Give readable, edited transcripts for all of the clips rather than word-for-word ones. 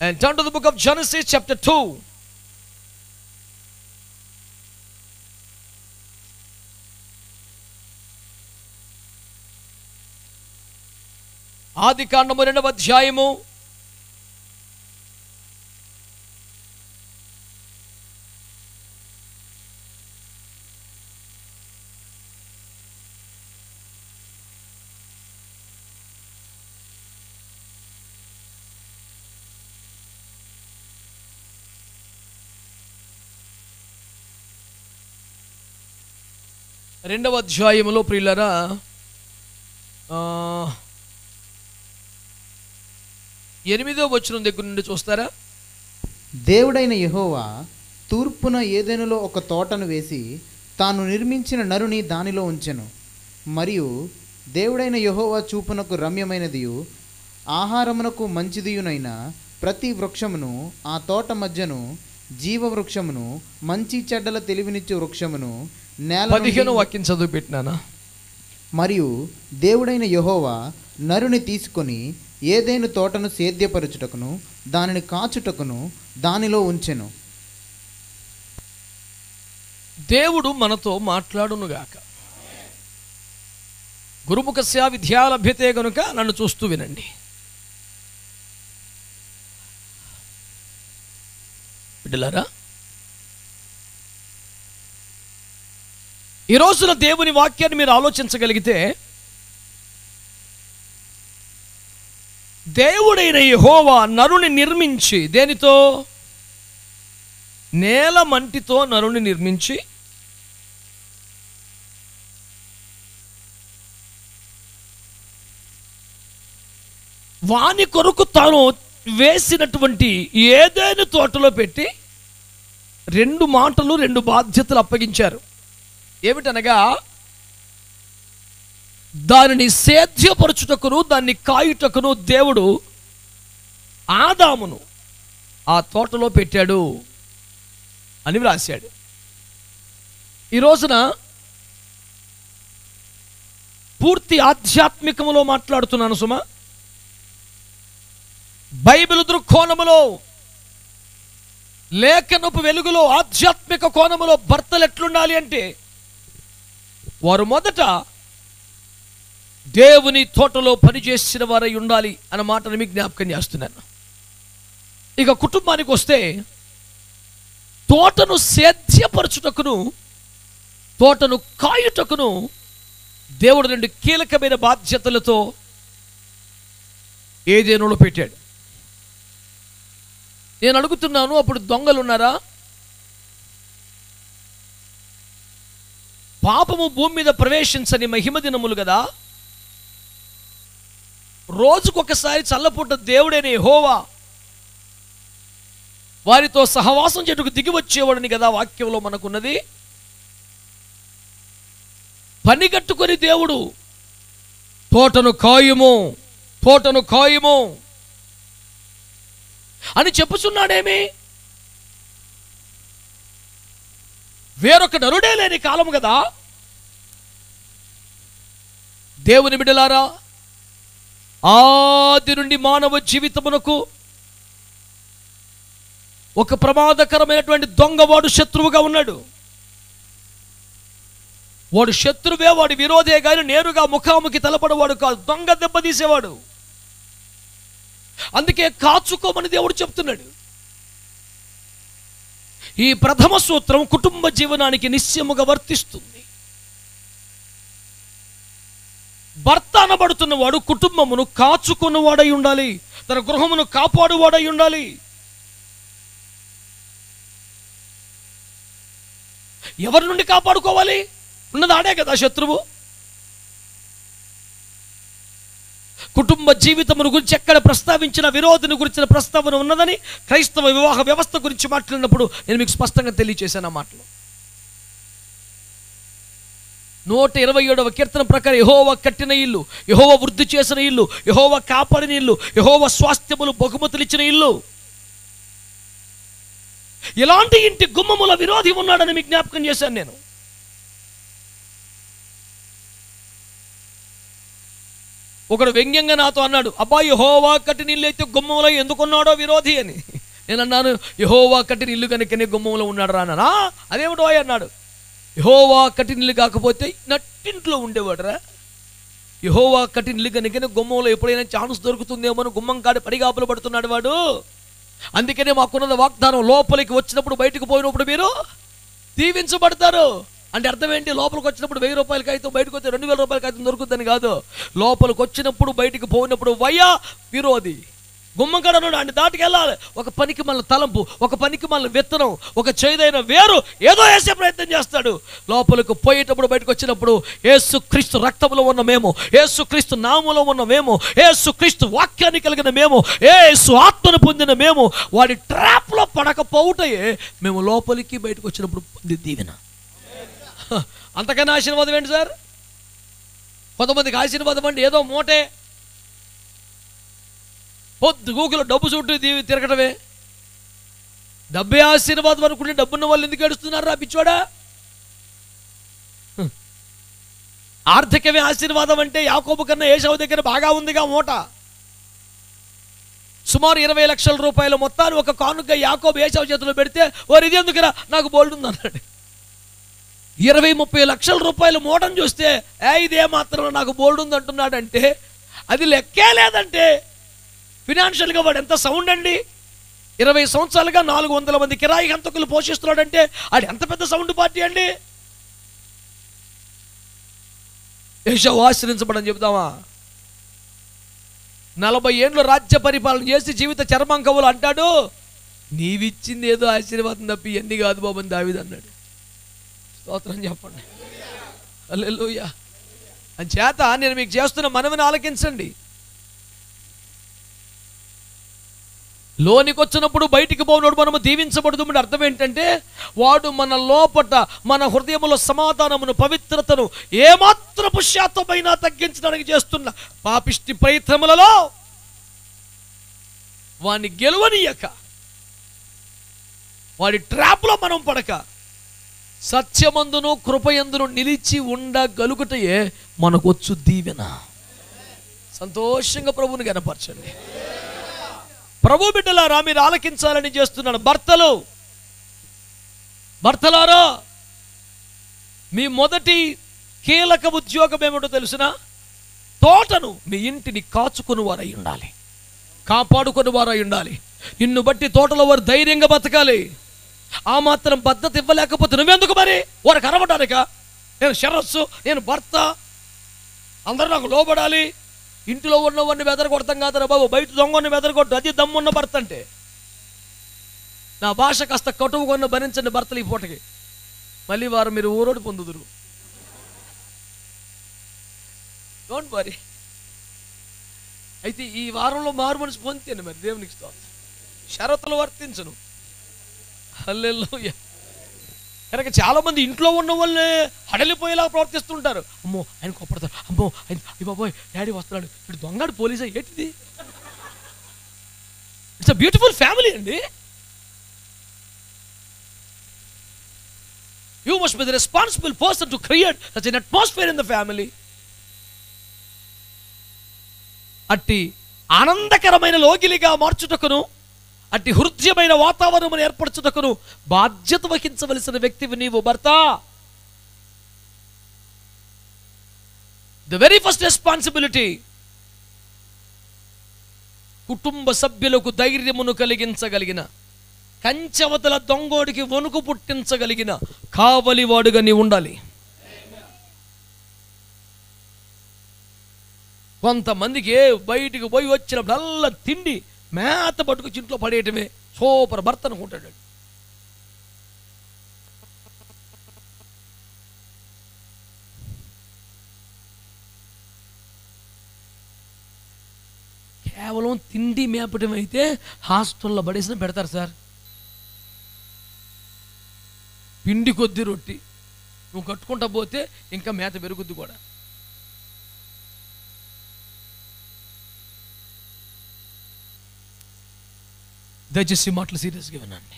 And turn to the book of Genesis chapter 2. ఆదికాండము 2వ అధ్యాయము 2వ అధ్యాయములో ప్రియులారా 8వ వచనం దగ్గర నుండి చూస్తారా? దేవుడైన యెహోవా తూర్పున ఏదెనులో ఒక తోటను వేసి తాను నిర్మించిన నరుని దానిలో ఉంచెను. మరియు దేవుడైన యెహోవా చూపునకు రమ్యమైనదియు ఆహారమునకు మంచిదియునైన ప్రతి వృక్షమును ఆ తోట మధ్యను జీవవృక్షమును మంచి చెడ్డల తెలివినిచ్చు వృక్షమును నేల 15వ వాక్యం చదువు పెట్టినానా? మరియు దేవుడైన యెహోవా నరుని తీసుకొని ఏదైనా తోటను సేద్యపరచుటకును దానిని కాచుటకును దానిలో ఉంచెను. దేవుడు మనతో మాట్లాడునుగాక. గురుముఖస్య విద్యాలభ్యతే గనుక నన్ను చూస్తూ వినండి. బిడ్డలారా, ఈ రోజున దేవుని వాక్యాన్ని మీరు ఆలోచించగలిగితే, దేవుడైన యెహోవా నరుని నిర్మించి, దేనితో? నేల మంటితో నరుని నిర్మించి వాని కొరకు తాను వేసినటువంటి ఏదైనా తోటలో పెట్టి 2 మాటలు 2 బాధ్యతలు అప్పగించారు. ఏమిటనగా, దానిని సేద్యపరచుటకును దాన్ని కాయుటకును దేవుడు ఆదామును ఆ తోటలో పెట్టాడు అని వ్రాశాడు. ఈ రోజున పూర్తి ఆధ్యాత్మికములో మాట్లాడుతున్నాను సుమా. బైబిల్ దృక్కోణములో, లేఖనపు వెలుగులో, ఆధ్యాత్మిక కోణములో భర్తలు ఎట్లుండాలి అంటే, వారు మొదట దేవుని తోటలో పనిచేసిన వారై ఉండాలి అన్న మాటను మీకు జ్ఞాపకం చేస్తున్నాను. ఇక కుటుంబానికి వస్తే, తోటను సేద్యపరచుటకును తోటను కాయుటకును దేవుడు 2 కీలకమైన బాధ్యతలతో ఏదెనులో పెట్టాడు. నేను అడుగుతున్నాను, అప్పుడు దొంగలు ఉన్నారా? పాపము భూమి మీద ప్రవేశించని మహిమ దినములు కదా. రోజుకొకసారి చల్లపూట దేవుడైన యెహోవా వారితో సహవాసం చెట్టుకు దిగి వచ్చేవాడని కదా వాక్యంలో మనకున్నది. పని కట్టుకొని దేవుడు తోటను కాయుము, తోటను కాయుము అని చెప్పుచున్నాడేమి? వేరొక నరుడే లేని కాలం కదా. దేవుని బిడ్డలారా, ఆది నుండి మానవ జీవితమునకు ఒక ప్రమాదకరమైనటువంటి దొంగవాడు శత్రువుగా ఉన్నాడు. వాడు శత్రువే, వాడి విరోధే గాని నేరుగా ముఖాముఖి తలపడవాడు కాదు, దొంగ దెబ్బతీసేవాడు. అందుకే కాచుకోమని దేవుడు చెప్తున్నాడు. ఈ ప్రథమ సూత్రం కుటుంబ జీవనానికి నిశ్చయముగా వర్తిస్తుంది. భర్త అనబడుతున్న వాడు కుటుంబమును కాచుకున్నవాడై ఉండాలి, తన గృహమును కాపాడువాడై ఉండాలి. ఎవరి నుండి కాపాడుకోవాలి? ఉన్నది ఆడే కదా శత్రువు. కుటుంబ జీవితమును గురించి ఎక్కడ ప్రస్తావించిన విరోధిని గురించిన ప్రస్తావన ఉన్నదని క్రైస్తవ వివాహ వ్యవస్థ గురించి మాట్లాడినప్పుడు నేను మీకు స్పష్టంగా తెలియజేశాను ఆ మాటలు. 127వ కీర్తన ప్రకారం యెహోవా కట్టిన ఇల్లు, యెహోవా వృద్ధి చేసిన ఇల్లు, యెహోవా కాపాడిన ఇల్లు, యెహోవా స్వాస్థ్యములు బహుమతులు ఇచ్చిన ఇల్లు. ఇలాంటి ఇంటి గుమ్మముల విరోధి ఉన్నాడని మీకు జ్ఞాపకం చేశాను నేను. ఒకడు వ్యంగ్యంగా నాతో అన్నాడు, అబ్బా యెహోవా కట్టిన ఇల్లు అయితే గుమ్మంలో ఎందుకున్నాడో విరోధి అని. నేను అన్నాను, యెహోవా కట్టిన ఇల్లు కనుకనే గుమ్మంలో ఉన్నాడు రా అన్నాను. అదేమిటో అన్నాడు, యెహోవా కట్టిన ఇల్లు కాకపోతే నట్టింట్లో ఉండేవాడురా. యెహోవా కట్టిన ఇల్లు కనుకనే గుమ్మంలో ఎప్పుడైనా ఛాన్స్ దొరుకుతుందేమో అని గుమ్మం కాడి పడిగాపులు పడుతున్నాడు వాడు. అందుకనే మాకున్నది వాగ్దానం, లోపలికి వచ్చినప్పుడు బయటకు పోయినప్పుడు మీరు దీవించబడతారు. అంటే అర్థం ఏంటి? లోపలికి వచ్చినప్పుడు 1000 రూపాయలకి అయితే బయటకు వచ్చి 2000 రూపాయలకి అయితే దొరుకుతుందని కాదు. లోపలికి వచ్చినప్పుడు బయటికి పోయినప్పుడు వయ్యా విరోధి. గుమ్మంకాడ అంటే దాటికి వెళ్ళాలి. ఒక పనికి మన తలంపు, ఒక పనికి మన విత్తనం, ఒక చేదైన వేరు ఏదో వేసే ప్రయత్నం చేస్తాడు. లోపలికి పోయేటప్పుడు బయటకు వచ్చినప్పుడు యేసుక్రీస్తు రక్తంలో ఉన్న మేము, యేసుక్రీస్తు నామములో ఉన్న మేము, యేసుక్రీస్తు వాక్యాన్ని కలిగిన మేము, యేసు ఆత్మను పొందిన మేము వాడి ట్రాప్లో పడకపోవుటయే మేము లోపలికి బయటకు వచ్చినప్పుడు పొంది దీవెన. అంతకన్నా ఆశీర్వాదం ఏంటి సార్? కొంతమందికి ఆశీర్వాదం అంటే ఏదో మూటే, పొద్దు గూగులో డబ్బు చుట్టూ తిరగటమే. డబ్బే ఆశీర్వాదం అనుకుంటే డబ్బున్న వాళ్ళు ఎందుకు ఏడుస్తున్నారు రా పిచ్చోడా? ఆర్థికమే ఆశీర్వాదం అంటే యాకోబు కన్నా ఏశావు దగ్గర బాగా ఉందిగా మూట. సుమారు 20 లక్షల రూపాయల మొత్తాన్ని ఒక కానుక యాకోబు ఏశావు చేతిలో పెడితే వారు ఇది ఎందుకురా నాకు బోల్డ్ ఉంది అన్నాడు. 20-30 లక్షల రూపాయల మూటను చూస్తే ఇదే మాత్రం నాకు బోల్డ్ ఉంది అంటున్నాడంటే అది లెక్కే లేదంటే ఫినాన్షియల్గా వాడు ఎంత సౌండ్ అండి. 20 సంవత్సరాలుగా 400 మంది కిరాయి హంతకులు పోషిస్తున్నాడంటే అది ఎంత పెద్ద సౌండ్ పార్టీ అండి. ఏశావు ఆశ్రయించబడని చెబుతామా? 40 ఏండ్లు రాజ్య పరిపాలన చేసి జీవిత చర్మంకవులు అంటాడు, నీవిచ్చింది ఏదో ఆశీర్వాదం తప్పి ఎన్ని కాదు బాబు అని దావీదు అన్నాడు. స్తోత్రం చెప్పండి, హల్లెలూయా. అంచేత నేను మీకు చేస్తున్న మనవిని ఆలకించండి. లోనికి వచ్చినప్పుడు బయటికి పోయినప్పుడు మనము దీవించబడదు. అర్థం ఏంటంటే వాడు మన లోపట మన హృదయములో సమాధానమును పవిత్రతను ఏమాత్రపు శాతమైనా తగ్గించడానికి చేస్తున్న పాపిష్టి ప్రయత్నములలో వాడిని గెలవనీయక, వాడి ట్రాప్లో మనం పడక సత్యమందును కృపయందును నిలిచి ఉండగలుగుటయే మనకొచ్చు దీవెన. సంతోషంగా ప్రభువుని గణపరచండి. ప్రభు బిడ్డలారా మీరు ఆలకించాలని చేస్తున్నాను. భర్తలారా మీ మొదటి కీలక ఉద్యోగం ఏమిటో తెలుసునా? తోటను మీ ఇంటిని కాచుకుని వారై ఉండాలి, కాపాడుకుని వారై ఉండాలి. నిన్ను బట్టి తోటలో వారు ధైర్యంగా బతకాలి. ఆ మాత్రం పద్ధతి ఇవ్వలేకపోతే నువ్వెందుకు మరి వారికి అరవడానిక? నేను శరస్సు, నేను భర్త, అందరూ నాకు లోబడాలి. ఇంటిలో ఉన్నవాడిని బెదరగొడతాం కాదరా బాబు, బయట దొంగని బెదరగొట్టు, అది దమ్మున్న భర్త అంటే. నా భాష కాస్త కటువుకొన్న భరించండి భర్తలు ఈ పూటకి. మళ్ళీ వారు మీరు ఊరోడు పొందుదురు. Don't worry. అయితే ఈ వారంలో మారు మనసు పొందుతాను మరి దేవునికి స్తోత్రం. షరతులు వర్తించను. హల్లెలూయా. కనుక చాలా మంది ఇంట్లో ఉన్న వాళ్ళే హడలిపోయేలా ప్రవర్తిస్తుంటారు. అమ్మో ఆయన కోపడతారు, అమ్మో ఆయన బాబోయ్ డాడీ వస్తున్నాడు, ఇప్పుడు దొంగడు పోలీసా ఏంటిది? ఇట్స్ అ బ్యూటిఫుల్ ఫ్యామిలీ అండి. You must be the responsible person to create such an atmosphere in the family. అట్టి ఆనందకరమైన లోగిలిగా మార్చుటకును, అట్టి హృదయమైన వాతావరణం ఏర్పరచుటకును బాధ్యత వహించవలసిన వ్యక్తివి నీవు భర్త. ద వెరీ ఫస్ట్ రెస్పాన్సిబిలిటీ కుటుంబ సభ్యులకు ధైర్యమును కలిగించగలిగిన, కంచెవతల దొంగోడికి వణుకు పుట్టించగలిగిన కావలివాడుగా నీవు ఉండాలి. కొంతమందికి బయటికి పోయి వచ్చినప్పుడల్లా తిండి మేత పట్టుకొచ్చి ఇంట్లో పడేయటమే సూపర్ భర్త అనుకుంటాడు. కేవలం తిండి మేపటం అయితే హాస్టల్లో పడేసిన పెడతారు సార్. పిండి కొద్ది రొట్టి నువ్వు కట్టుకుంటా పోతే ఇంకా మేత పెరుగుద్ది కూడా. దయచేసి మాటలు సీరియస్గా వినండి.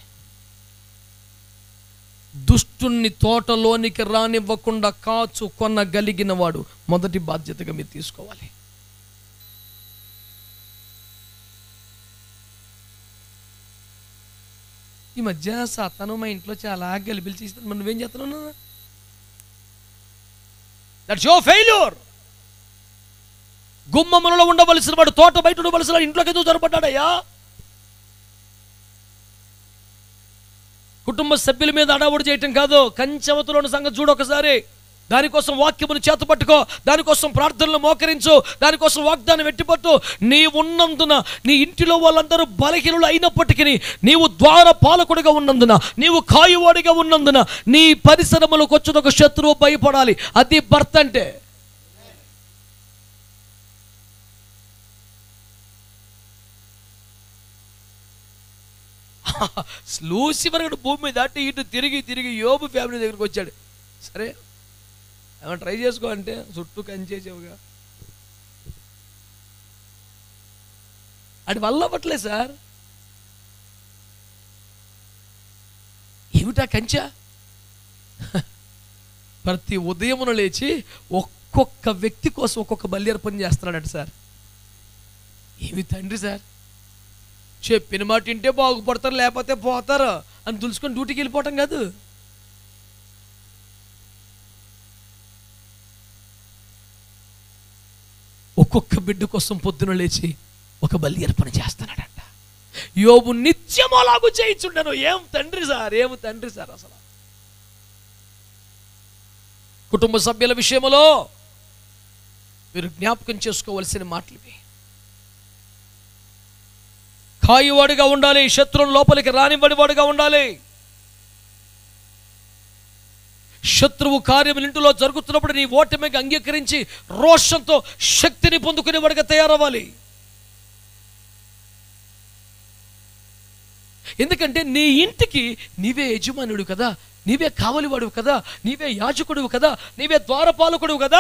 దుష్టుణ్ణి తోటలోనికి రానివ్వకుండా కాచు కొనగలిగిన వాడు మొదటి బాధ్యతగా మీరు తీసుకోవాలి. ఈ మధ్య సాతాను మా ఇంట్లో చాలా గలిబిలి చేస్తాను, మరి నువ్వేం చేస్తున్నావు? That's your failure. గుమ్మములలో ఉండవలసిన వాడు తోట బయట ఉండవలసిన వాడు ఇంట్లోకి ఎందుకు జరపడ్డాడయ్యా? కుటుంబ సభ్యుల మీద అడావుడు చేయటం కాదు, కంచెవతలో ఉన్న సంగతి చూడు ఒకసారి. దానికోసం వాక్యమును చేతపట్టుకో, దానికోసం ప్రార్థనలు మోకరించు, దానికోసం వాగ్దానం ఎట్టిపట్టు. నీ ఉన్నందున నీ ఇంటిలో వాళ్ళందరూ బలహీనులు అయినప్పటికీ నీవు ద్వార పాలకుడిగా ఉన్నందున, నీవు కాయువాడిగా ఉన్నందున నీ పరిసరములకు వచ్చిన ఒక శత్రువు భయపడాలి. అది భర్త అంటే. లూసిఫర్ భూమి మీద అటు ఇటు తిరిగి తిరిగి యోబు ఫ్యామిలీ దగ్గరికి వచ్చాడు. సరే ఏమైనా ట్రై చేసుకో అంటే చుట్టూ కంచేసావుగా. అది వల్ల అవ్వట్లే సార్. ఏమిటా కంచె? ప్రతి ఉదయమున లేచి ఒక్కొక్క వ్యక్తి కోసం ఒక్కొక్క బలి అర్పణ చేస్తున్నాడట సార్. ఏమి తండ్రి సార్, చెప్పిన మాట వింటే బాగుపడతారు, లేకపోతే పోతారు అని తులుసుకొని డ్యూటీకి వెళ్ళిపోవటం కాదు. ఒక్కొక్క బిడ్డ కోసం పొద్దున లేచి ఒక బలి అర్పణ చేస్తున్నాడంట. యోబు నిత్యం అలాగూ చేయించుండను. ఏం తండ్రి సార్, ఏం తండ్రి సార్. అసలు కుటుంబ సభ్యుల విషయంలో మీరు జ్ఞాపకం చేసుకోవలసిన మాటలు ఇవి. కాయువాడిగా ఉండాలి, శత్రువుని లోపలికి రానివ్వడివాడుగా ఉండాలి. శత్రువు కార్యం ఇంటిలో జరుగుతున్నప్పుడు నీ ఓటమిగా అంగీకరించి రోషంతో శక్తిని పొందుకునేవాడిగా తయారవ్వాలి. ఎందుకంటే నీ ఇంటికి నీవే యజమానుడు కదా, నీవే కావలివాడు కదా, నీవే యాజకుడు కదా, నీవే ద్వారపాలకుడు కదా.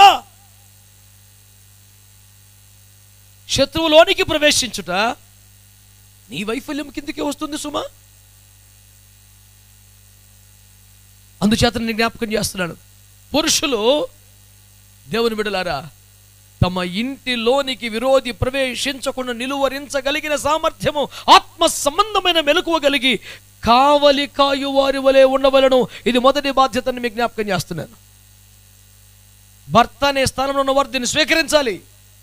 శత్రువులోనికి ప్రవేశించుట నీ వైఫల్యం కిందికి వస్తుంది సుమా. అందుచేత నేను జ్ఞాపకం చేస్తున్నాను, పురుషులు దేవుని బిడ్డలారా తమ ఇంటిలోనికి విరోధి ప్రవేశించకుండా నిలువరించగలిగిన సామర్థ్యము, ఆత్మ సంబంధమైన మెలకువ కలిగి కావలి కాయువారి వలె ఉండవలను. ఇది మొదటి బాధ్యతని మీకు జ్ఞాపకం చేస్తున్నాను. భర్త అనే స్థానంలో ఉన్నవారు దీన్ని స్వీకరించాలి.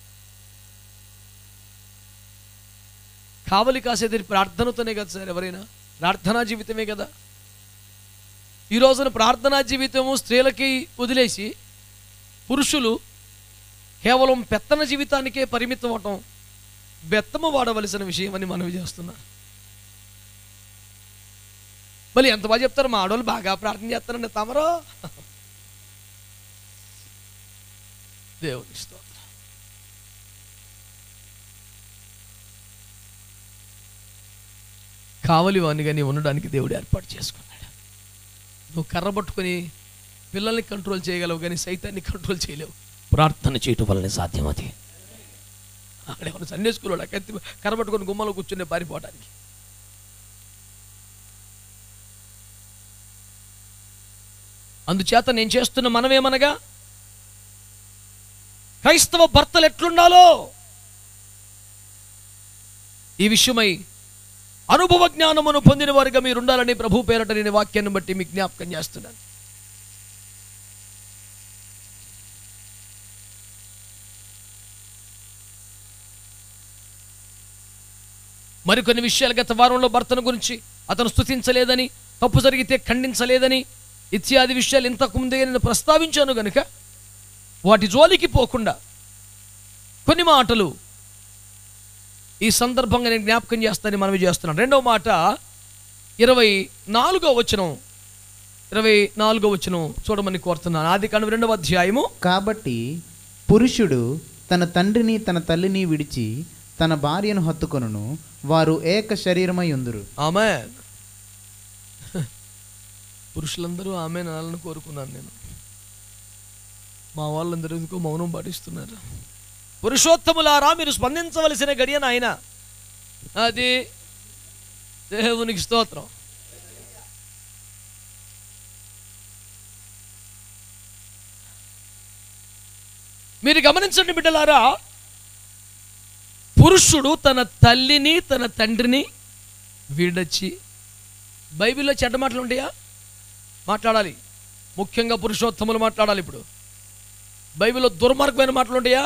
కావలి కాసేది ప్రార్థనతోనే కదా సార్. ఎవరైనా ప్రార్థనా జీవితమే కదా. ఈ రోజున ప్రార్థనా జీవితము స్త్రీలకి వదిలేసి పురుషులు కేవలం పెత్తన జీవితానికే పరిమితం అవటం బెత్తము వాడవలసిన విషయం అని మనవి చేస్తున్నా. మళ్ళీ ఎంత బాగా చెప్తారు, మా ఆడవాళ్ళు బాగా ప్రార్థన చేస్తారండి తమరో. దేవుని స్తోత్రం. కావలి వాణిగా నీ ఉండడానికి దేవుడు ఏర్పాటు చేసుకున్నాడు. నువ్వు కర్ర పట్టుకొని పిల్లల్ని కంట్రోల్ చేయగలవు కానీ సైతాన్ని కంట్రోల్ చేయలేవు. ప్రార్థన చేయటం వల్లనే సాధ్యం. అది అక్కడ ఏమైనా సండే స్కూల్లో కర్ర పట్టుకొని గుమ్మలో కూర్చునే పారిపోవడానికి. అందుచేత నేను చేస్తున్న మనమేమనగా క్రైస్తవ భర్తలు ఎట్లుండాలో ఈ విషయమై అనుభవ జ్ఞానమును పొందిన వారిగా మీరు ఉండాలని ప్రభు పేరట నేను వాక్యాన్ని బట్టి మీకు జ్ఞాపకం చేస్తున్నాను. మరికొన్ని విషయాలు గత వారంలో భర్తను గురించి అతను స్తుతించలేదని, తప్పు జరిగితే ఖండించలేదని ఇత్యాది విషయాలు ఇంతకు ముందే నేను ప్రస్తావించాను గనుక వాటి జోలికి పోకుండా కొన్ని మాటలు ఈ సందర్భంగా నేను జ్ఞాపకం చేస్తానని మనవి చేస్తున్నాను. రెండవ మాట 24వ వచనం చూడమని కోరుతున్నాను. ఆదికాండం 2వ అధ్యాయము. కాబట్టి పురుషుడు తన తండ్రిని తన తల్లిని విడిచి తన భార్యను హత్తుకొనును, వారు ఏక శరీరమై ఉందురు. ఆమేన్. పురుషులందరూ ఆమేన్ అనాలని కోరుకున్నాను నేను. మా వాళ్ళందరూ ఎందుకో మౌనం పాటిస్తున్నారు. పురుషోత్తములారా మీరు స్పందించవలసిన గడియ నాయన. అది దేవునికి స్తోత్రం. మీరు గమనించండి బిడ్డలారా, పురుషుడు తన తల్లిని తన తండ్రిని విడచి బైబిల్లో చెడ్డ మాటలు ఉంటాయా? మాట్లాడాలి. ముఖ్యంగా పురుషోత్తములు మాట్లాడాలి. ఇప్పుడు బైబిల్లో దుర్మార్గమైన మాటలు ఉంటాయా?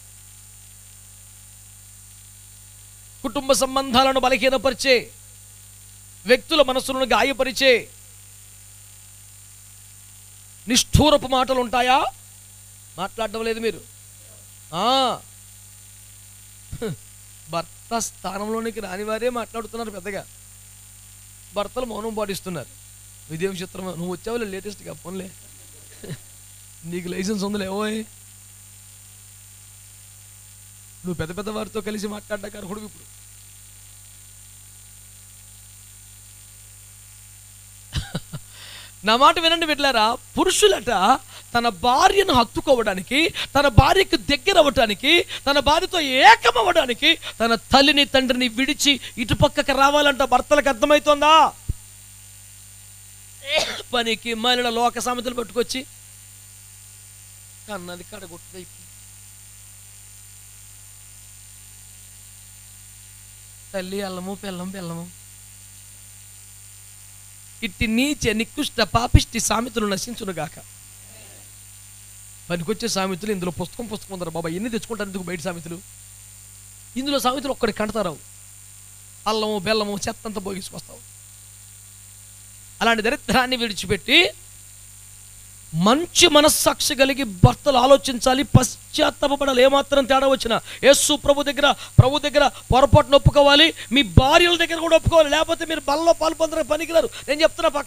కుటుంబ సంబంధాలను బలహీనపరిచే, వ్యక్తుల మనసులను గాయపరిచే నిష్ఠూరపు మాటలు ఉంటాయా? మాట్లాడడం లేదు మీరు. భర్త స్థానంలోనికి రానివారే మాట్లాడుతున్నారు పెద్దగా. భర్తలు మౌనం పాటిస్తున్నారు. ఇదేం చిత్రం, నువ్వు వచ్చావులే లేటెస్ట్గా, పోన్లే నీకు లైసెన్స్ ఉందిలే, ఓయ్ నువ్వు పెద్ద పెద్ద వారితో కలిసి మాట్లాడ్డాక అర్హుడు. ఇప్పుడు నా మాట వినండి బిడ్డలారా, పురుషులట తన భార్యను హత్తుకోవడానికి, తన భార్యకు దగ్గర అవ్వడానికి, తన భార్యతో ఏకమవ్వడానికి తన తల్లిని తండ్రిని విడిచి ఇటుపక్కకి రావాలంట. భర్తలకు అర్థమవుతోందా? పనికి మహిళల లోక సామెతలు పట్టుకొచ్చి కన్నది కడగొట్టుదై తల్లి అల్లము పెళ్ళం బెల్లము, ఇట్టి నీచ నికృష్ట పాపిష్టి సామెతలు నశించునుగాక. పనికొచ్చే సామెతలు ఇందులో పుస్తకం ఉందరు బాబా, ఎన్ని తెచ్చుకుంటారు ఎందుకు బయట సామెతలు? ఇందులో సామెతలు ఒక్కడికి కంటతారావు. అల్లము బెల్లము చెత్తంతా భోగించుకొస్తావు. అలాంటి దరిద్రాన్ని విడిచిపెట్టి మంచి మనస్సాక్షి కలిగి భర్తలు ఆలోచించాలి, పశ్చాత్తాపడాలి. ఏమాత్రం తేడా వచ్చినా యేసు ప్రభు దగ్గర పొరపాటును ఒప్పుకోవాలి. మీ భార్యల దగ్గర కూడా ఒప్పుకోవాలి. లేకపోతే మీరు బలలో పాలు పొందడానికి పనికిరారు. నేను చెప్తున్నా పక్క.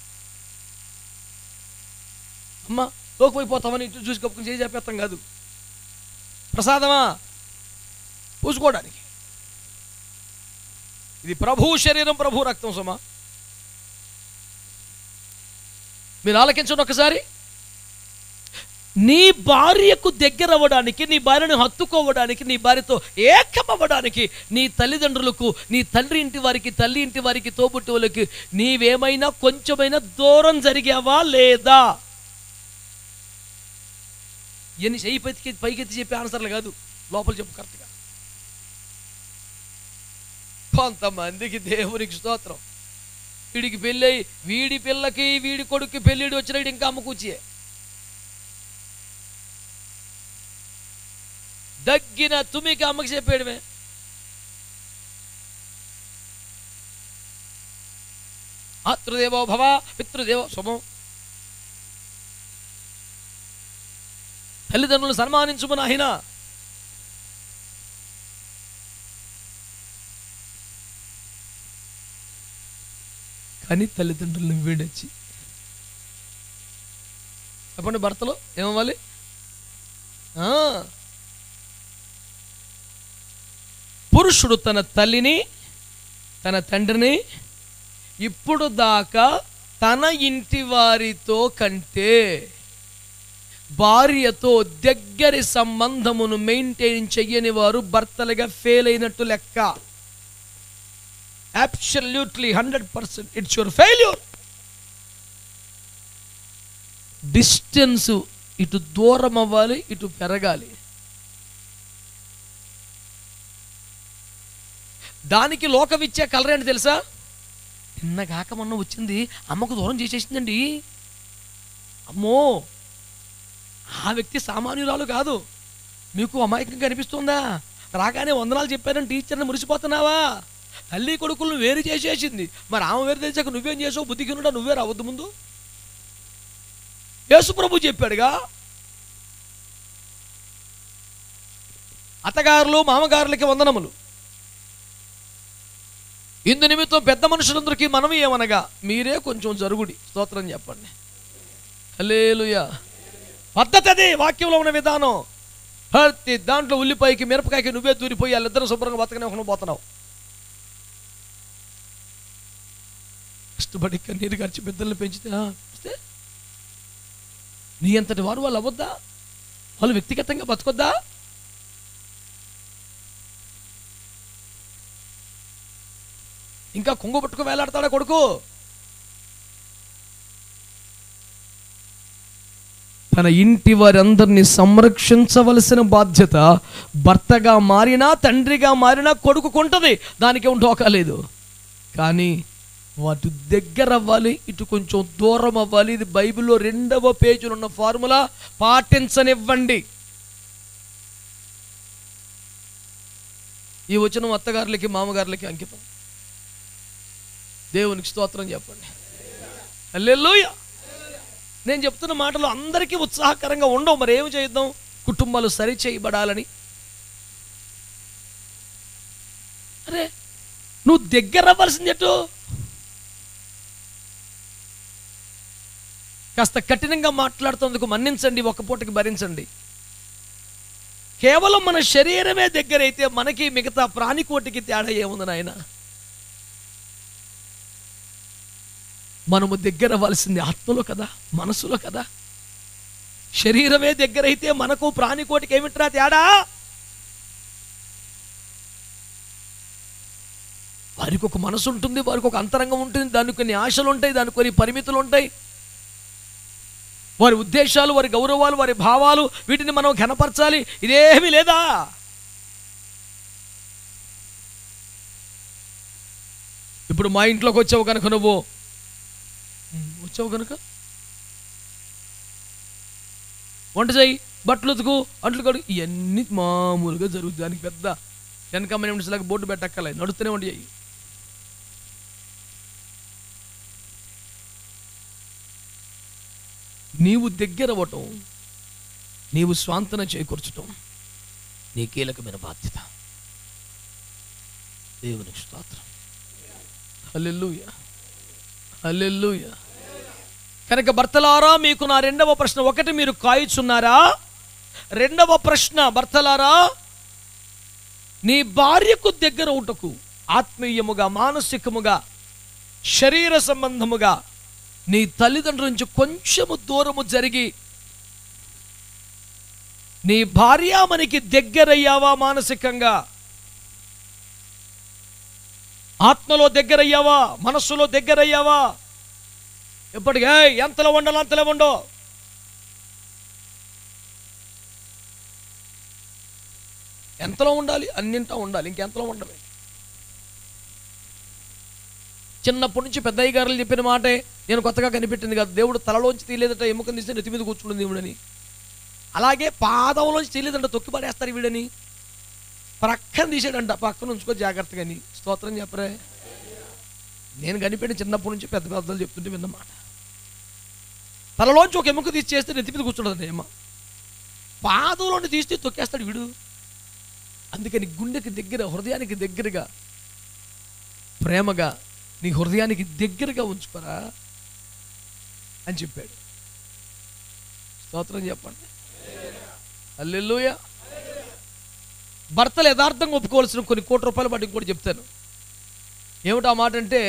అమ్మ లోకపోయిపోతామని ఇటు చూసి కప్పుకుని చేసి చెప్పేస్తాం కాదు. ప్రసాదమా పూసుకోవడానికి. ఇది ప్రభు శరీరం, ప్రభు రక్తం. సుమా మీరు ఆలకించండి ఒకసారి. నీ భార్యకు దగ్గర అవ్వడానికి, నీ భార్యను హత్తుకోవడానికి, నీ భార్యతో ఏకమవ్వడానికి నీ తల్లిదండ్రులకు, నీ తండ్రి ఇంటి వారికి, తల్లి ఇంటి వారికి, తోబుట్టువులకి నీవేమైనా కొంచెమైనా దూరం జరిగావా లేదా? ఎన్ని చెయ్యి పైకెత్తి చెప్పే ఆన్సర్లు కాదు, లోపల చెప్పు కరెక్ట్గా. కొంతమందికి దేవునికి స్తోత్రం, వీడికి పెళ్ళి, వీడి పిల్లకి వీడి కొడుకు పెళ్ళిడు వచ్చిన ఇంకా అమ్మ కూర్చియే దగ్గిన తుమికి అమ్మకి చెప్పేయడమే. మాతృదేవో భవ పితృదేవో శుభం. తల్లిదండ్రులను సన్మానించుమని ఆయన. కానీ తల్లిదండ్రులను వీడొచ్చి చెప్పండి, భర్తలు ఏమవ్వాలి? పురుషుడు తన తల్లిని, తన తండ్రిని ఇప్పుడు దాకా తన ఇంటి వారితో కంటే భార్యతో దగ్గరి సంబంధమును మెయింటైన్ చెయ్యని వారు భర్తలుగా ఫెయిల్ అయినట్టు లెక్క. Absolutely 100% it's your failure. Distance ఇటు దూరం అవ్వాలి, ఇటు పెరగాలి. దానికి లోకం ఇచ్చే కలర్ ఏంటి తెలుసా? నిన్నగాక మొన్న వచ్చింది, అమ్మకు దూరం చేసేసిందండి. అమ్మో, ఆ వ్యక్తి సామాన్యురాలు కాదు. మీకు అమాయకంగా అనిపిస్తుందా? రాగానే వందనాలు చెప్పారని టీచర్ని మురిసిపోతున్నావా? తల్లి కొడుకులను వేరు చేసేసింది. మరి ఆమె వేరు తెలిసాక నువ్వేం చేసావు? బుద్ధికినుడా నువ్వే రావద్దు. ముందు యేసు ప్రభు చెప్పాడుగా, అత్తగారులు మామగారులకి వందనములు. ఇందు నిమిత్తం పెద్ద మనుషులందరికీ మనం ఏమనగా మీరే కొంచెం జరుగుడి. స్తోత్రం చెప్పండి. హల్లెలూయా. పద్ధతి అదే, వాక్యంలో ఉన్న విధానం. ప్రతి దాంట్లో ఉల్లిపాయకి మిరపకాయకి నువ్వే దూరిపోయి వాళ్ళిద్దరూ శుభ్రంగా బతకనే నువ్వు పోతున్నావు. కష్టపడి కన్నీరు గార్చి బిడ్డలను పెంచితే నీ అంతటి వారు వాళ్ళు అవ్వద్దా? వాళ్ళు వ్యక్తిగతంగా బతకొద్దా? ఇంకా కొంగు పట్టుకు వేలాడతాడా కొడుకు? తన ఇంటి వారందరినీ సంరక్షించవలసిన బాధ్యత భర్తగా మారినా, తండ్రిగా మారినా కొడుకుకుంటుంది. దానికి ఢోకా లేదు. కానీ వాటి దగ్గర అవ్వాలి, ఇటు కొంచెం దూరం అవ్వాలి. ఇది బైబిల్లో 2వ పేజీలో ఉన్న ఫార్ములా. పాటించనివ్వండి. ఈ వచనం అత్తగారులకి మామగారులకి అంకితం. దేవునికి స్తోత్రం చెప్పండి. హల్లెలూయా. నేను చెప్తున్న మాటలు అందరికీ ఉత్సాహకరంగా ఉండవు. మరి ఏమి చేద్దాం? కుటుంబాలు సరి చేయబడాలని. అరే నువ్వు దగ్గర అవ్వాల్సింది ఎటు? కాస్త కఠినంగా మాట్లాడుతున్నందుకు మన్నించండి, ఒక్క పూటకి భరించండి. కేవలం మన శరీరమే దగ్గర అయితే మనకి మిగతా ప్రాణికోటికి తేడా ఏముంది నాయన? మనము దగ్గర అవ్వాల్సింది ఆత్మలో కదా, మనసులో కదా. శరీరమే దగ్గర అయితే మనకు ప్రాణికోటికి ఏమిట్రా తేడా? వారికి ఒక మనసు ఉంటుంది, వారికి ఒక అంతరంగం ఉంటుంది, దానికి కొన్ని ఆశలు ఉంటాయి, దానికి కొన్ని పరిమితులు ఉంటాయి. వారి ఉద్దేశాలు, వారి గౌరవాలు, వారి భావాలు, వీటిని మనం ఘనపరచాలి. ఇదేమీ లేదా? ఇప్పుడు మా ఇంట్లోకి వచ్చావు కనుక, నువ్వు వచ్చావు కనుక వంట చేయి, బట్టలు ఉతుకు, అంట్లు కడుగు, ఇవన్నీ మామూలుగా జరుగుతుంది. దానికి పెద్ద వెనకమ్మని నిమిషాలకు బోర్డు పెట్టక్కర్లేదు, నడుస్తూనే వంట చేయి. నీవు దగ్గర అవ్వటం, నీవు స్వాంతన చేకూర్చటం నీ కీలకమైన బాధ్యత. దేవునికి స్తోత్రం. హల్లెలూయా, హల్లెలూయా. కనుక భర్తలారా, మీకు నా 2వ ప్రశ్న. 1, మీరు కాయుచున్నారా? 2వ ప్రశ్న, భర్తలారా, నీ భార్యకు దగ్గర ఉంటకు ఆత్మీయముగా, మానసికముగా, శరీర సంబంధముగా నీ తల్లిదండ్రుల నుంచి కొంచెము దూరము జరిగి నీ భార్యామనికి దగ్గరయ్యావా? మానసికంగా, ఆత్మలో దగ్గరయ్యావా? మనస్సులో దగ్గరయ్యావా? ఎప్పటికే ఎంతలో ఉండాలి అంతలో ఉండో. ఎంతలో ఉండాలి? అన్నింటా ఉండాలి, ఇంకెంతలో ఉండవే. చిన్నప్పటి నుంచి పెద్దయ్య గారులు చెప్పిన మాటే నేను కొత్తగా కనిపెట్టింది కాదు. దేవుడు తలలోంచి తీయలేదట, ఎముకని తీస్తే నెత్తి మీద కూర్చుంటుంది దేవుడని. అలాగే పాదంలోంచి తీయలేదంట, తొక్కి పడేస్తారు వీడని. ప్రక్కన తీసాడంట, పక్కన ఉంచుకో జాగ్రత్తగా అని. స్తోత్రం చెప్పరే. నేను కనిపెట్టి చిన్నప్పటి నుంచి పెద్ద పెద్దలు చెప్తుంటే విన్నమాట. తలలోంచి ఒక ఎముక తీసి చేస్తే నెత్తి మీద కూర్చుంటుంది ఏమ. పాదంలోని తీస్తే తొక్కేస్తాడు వీడు. అందుకని గుండెకి దగ్గర, హృదయానికి దగ్గరగా, ప్రేమగా నీ హృదయానికి దగ్గరగా ఉంచుకోరా అని చెప్పాడు. స్తోత్రం చెప్పండి. హల్లెలూయా. భర్తలు యథార్థంగా ఒప్పుకోవాల్సిన కొన్ని కోట్ల రూపాయలు బట్టి ఇంకోటి చెప్తాను. ఏమిటా మాట అంటే,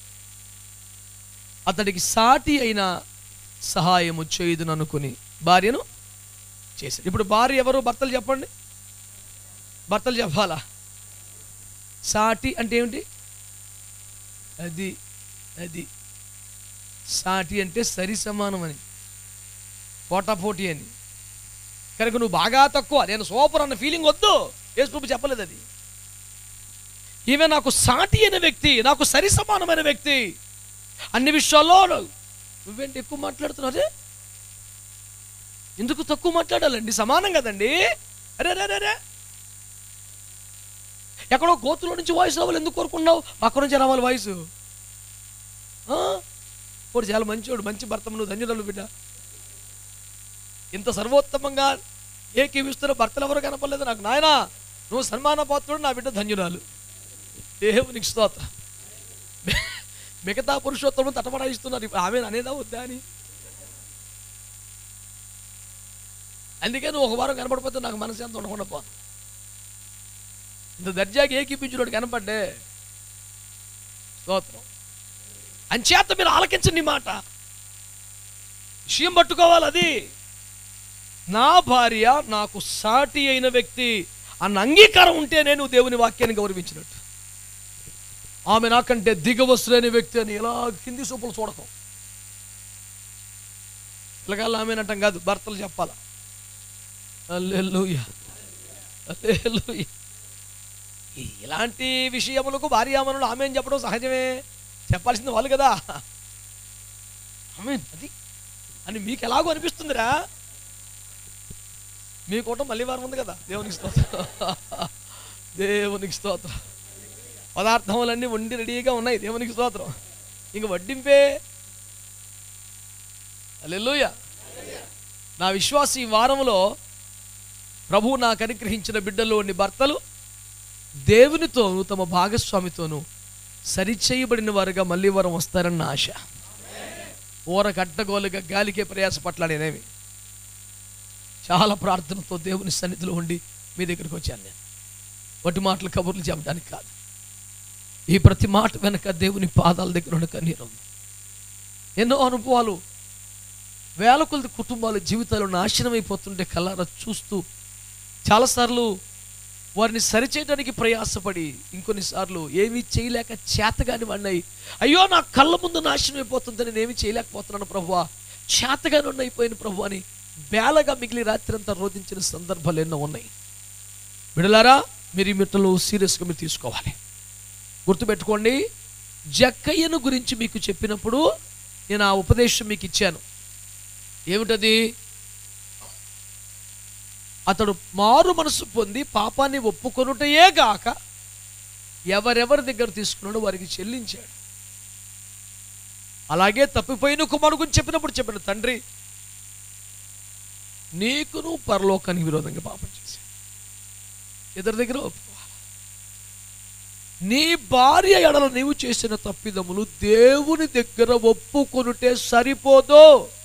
అతడికి సాటి అయిన సహాయము చేయదును అనుకుని భార్యను చేశాడు. ఇప్పుడు భార్య ఎవరు? భర్తలు చెప్పండి. భర్తలు చెప్పాలా? సాటి అంటే ఏమిటి? అది సాటి అంటే సరి సమానం అని, పోటాపోటీ అని. కనుక నువ్వు బాగా తక్కువ, నేను సూపర్ అన్న ఫీలింగ్ వద్దు. యేసుప్రభు చెప్పలేదు అది. ఈమె నాకు సాటి అయిన వ్యక్తి, నాకు సరి సమానమైన వ్యక్తి. అన్ని విషయాల్లో నువ్వేంటి ఎక్కువ మాట్లాడుతున్నారే? ఎందుకు తక్కువ మాట్లాడాలండి? సమానం కదండి. అరే రే రే, ఎక్కడో గోతులో నుంచి వాయిస్ రావాలి ఎందుకు కోరుకున్నావు? అక్కడ నుంచి రావాలి వాయిస్. వాడు చాలా మంచివాడు, మంచి భర్త, నువ్వు ధన్యురాలు బిడ్డ. ఇంత సర్వోత్తమంగా ఏకీవిస్తున్న భర్తలు ఎవరు కనపడలేదు నాకు. నాయనా, నువ్వు సన్మాన పాత్రుడు, నా బిడ్డ ధన్యురాలు. దేవునికి స్తోత్రం. మిగతా పురుషోత్తములు తటపడాయిస్తున్నారు. ఆమె అనేదా వద్దా అని. అందుకే నువ్వు ఒక వారం కనపడిపోతే నాకు మనసు ఎంత ఉండకుండా పో. ఇంత దర్జాకి ఏకీపించుడు కనపడ్డే. స్తోత్రం. అంచేత మీరు ఆలకించండి మాట, విషయం పట్టుకోవాలి. అది నా భార్య నాకు సాటి అయిన వ్యక్తి అన్న అంగీకారం ఉంటే నేను దేవుని వాక్యాన్ని గౌరవించినట్టు. ఆమె నాకంటే దిగవస్తులైన వ్యక్తి అని ఎలా కింది సూపులు చూడకం. పిల్లగాళ్ళు ఆమెనంటాం కాదు, భర్తలు చెప్పాలా. హల్లెలూయా, హల్లెలూయా. ఇలాంటి విషయములకు భార్యామనులు ఆమె అని చెప్పడం సహజమే. చెప్పాల్సింది వాళ్ళు కదా. ఆమేన్ అది అని మీకు ఎలాగో అనిపిస్తుందిరా. మీ కూటం మళ్ళీ వారం ఉంది కదా. దేవునికి స్తోత్రం, దేవునికి స్తోత్రం. పదార్థములన్నీ వండి రెడీగా ఉన్నాయి. దేవునికి స్తోత్రం. ఇంక వడ్డింపే. హల్లెలూయా. నా విశ్వాస ఈ వారంలో ప్రభువు నాకు అనుగ్రహించిన బిడ్డల్లోని భర్తలు దేవునితోనూ తమ భాగస్వామితోనూ సరిచేయబడిన వారుగా మళ్ళీ వారం వస్తారన్న ఆశ. ఊరకట్టగోలుగా గాలికే ప్రయాసపట్లాడేనేమి. చాలా ప్రార్థనతో దేవుని సన్నిధిలో ఉండి మీ దగ్గరికి వచ్చాను నేను. వట్టి మాటలు కబుర్లు చెప్పడానికి కాదు. ఈ ప్రతి మాట వెనక దేవుని పాదాల దగ్గర ఉన్న కన్నీరు ఉంది. ఎన్నో అనుభవాలు, వేల కొలది కుటుంబాల జీవితాలు నాశనం అయిపోతుంటే కళ్ళారా చూస్తూ చాలాసార్లు వారిని సరిచేయడానికి ప్రయాసపడి ఇంకొన్నిసార్లు ఏమీ చేయలేక చేతగాని వాడినాయి. అయ్యో నా కళ్ళ ముందు నాశనం అయిపోతుంది, నేనేమి చేయలేకపోతున్నాను ప్రభువా, చేతగాని అయిపోయిన ప్రభు అని బేలగా మిగిలి రాత్రి అంతా రోధించిన సందర్భాలు ఎన్నో ఉన్నాయి. బిడలారా, మీరు ఈ మిట్టలు సీరియస్గా మీరు తీసుకోవాలి. గుర్తుపెట్టుకోండి, జక్కయ్యను గురించి మీకు చెప్పినప్పుడు నేను ఆ ఉపదేశం మీకు ఇచ్చాను. ఏమిటది? అతడు మారు మనసు పొంది పాపాన్ని ఒప్పుకొనుటయే గాక ఎవరెవరి దగ్గర తీసుకున్నాడో వారికి చెల్లించాడు. అలాగే తప్పిపోయిన కుమారుడు గురించి చెప్పినప్పుడు చెప్పాడు, తండ్రి నీకును పరలోకానికి విరోధంగా పాపం చేశాడు. ఇద్దరి దగ్గర ఒప్పుకోవాలి. నీ భార్య ఎడల నీవు చేసిన తప్పిదములు దేవుని దగ్గర ఒప్పుకొనుటే సరిపోదు.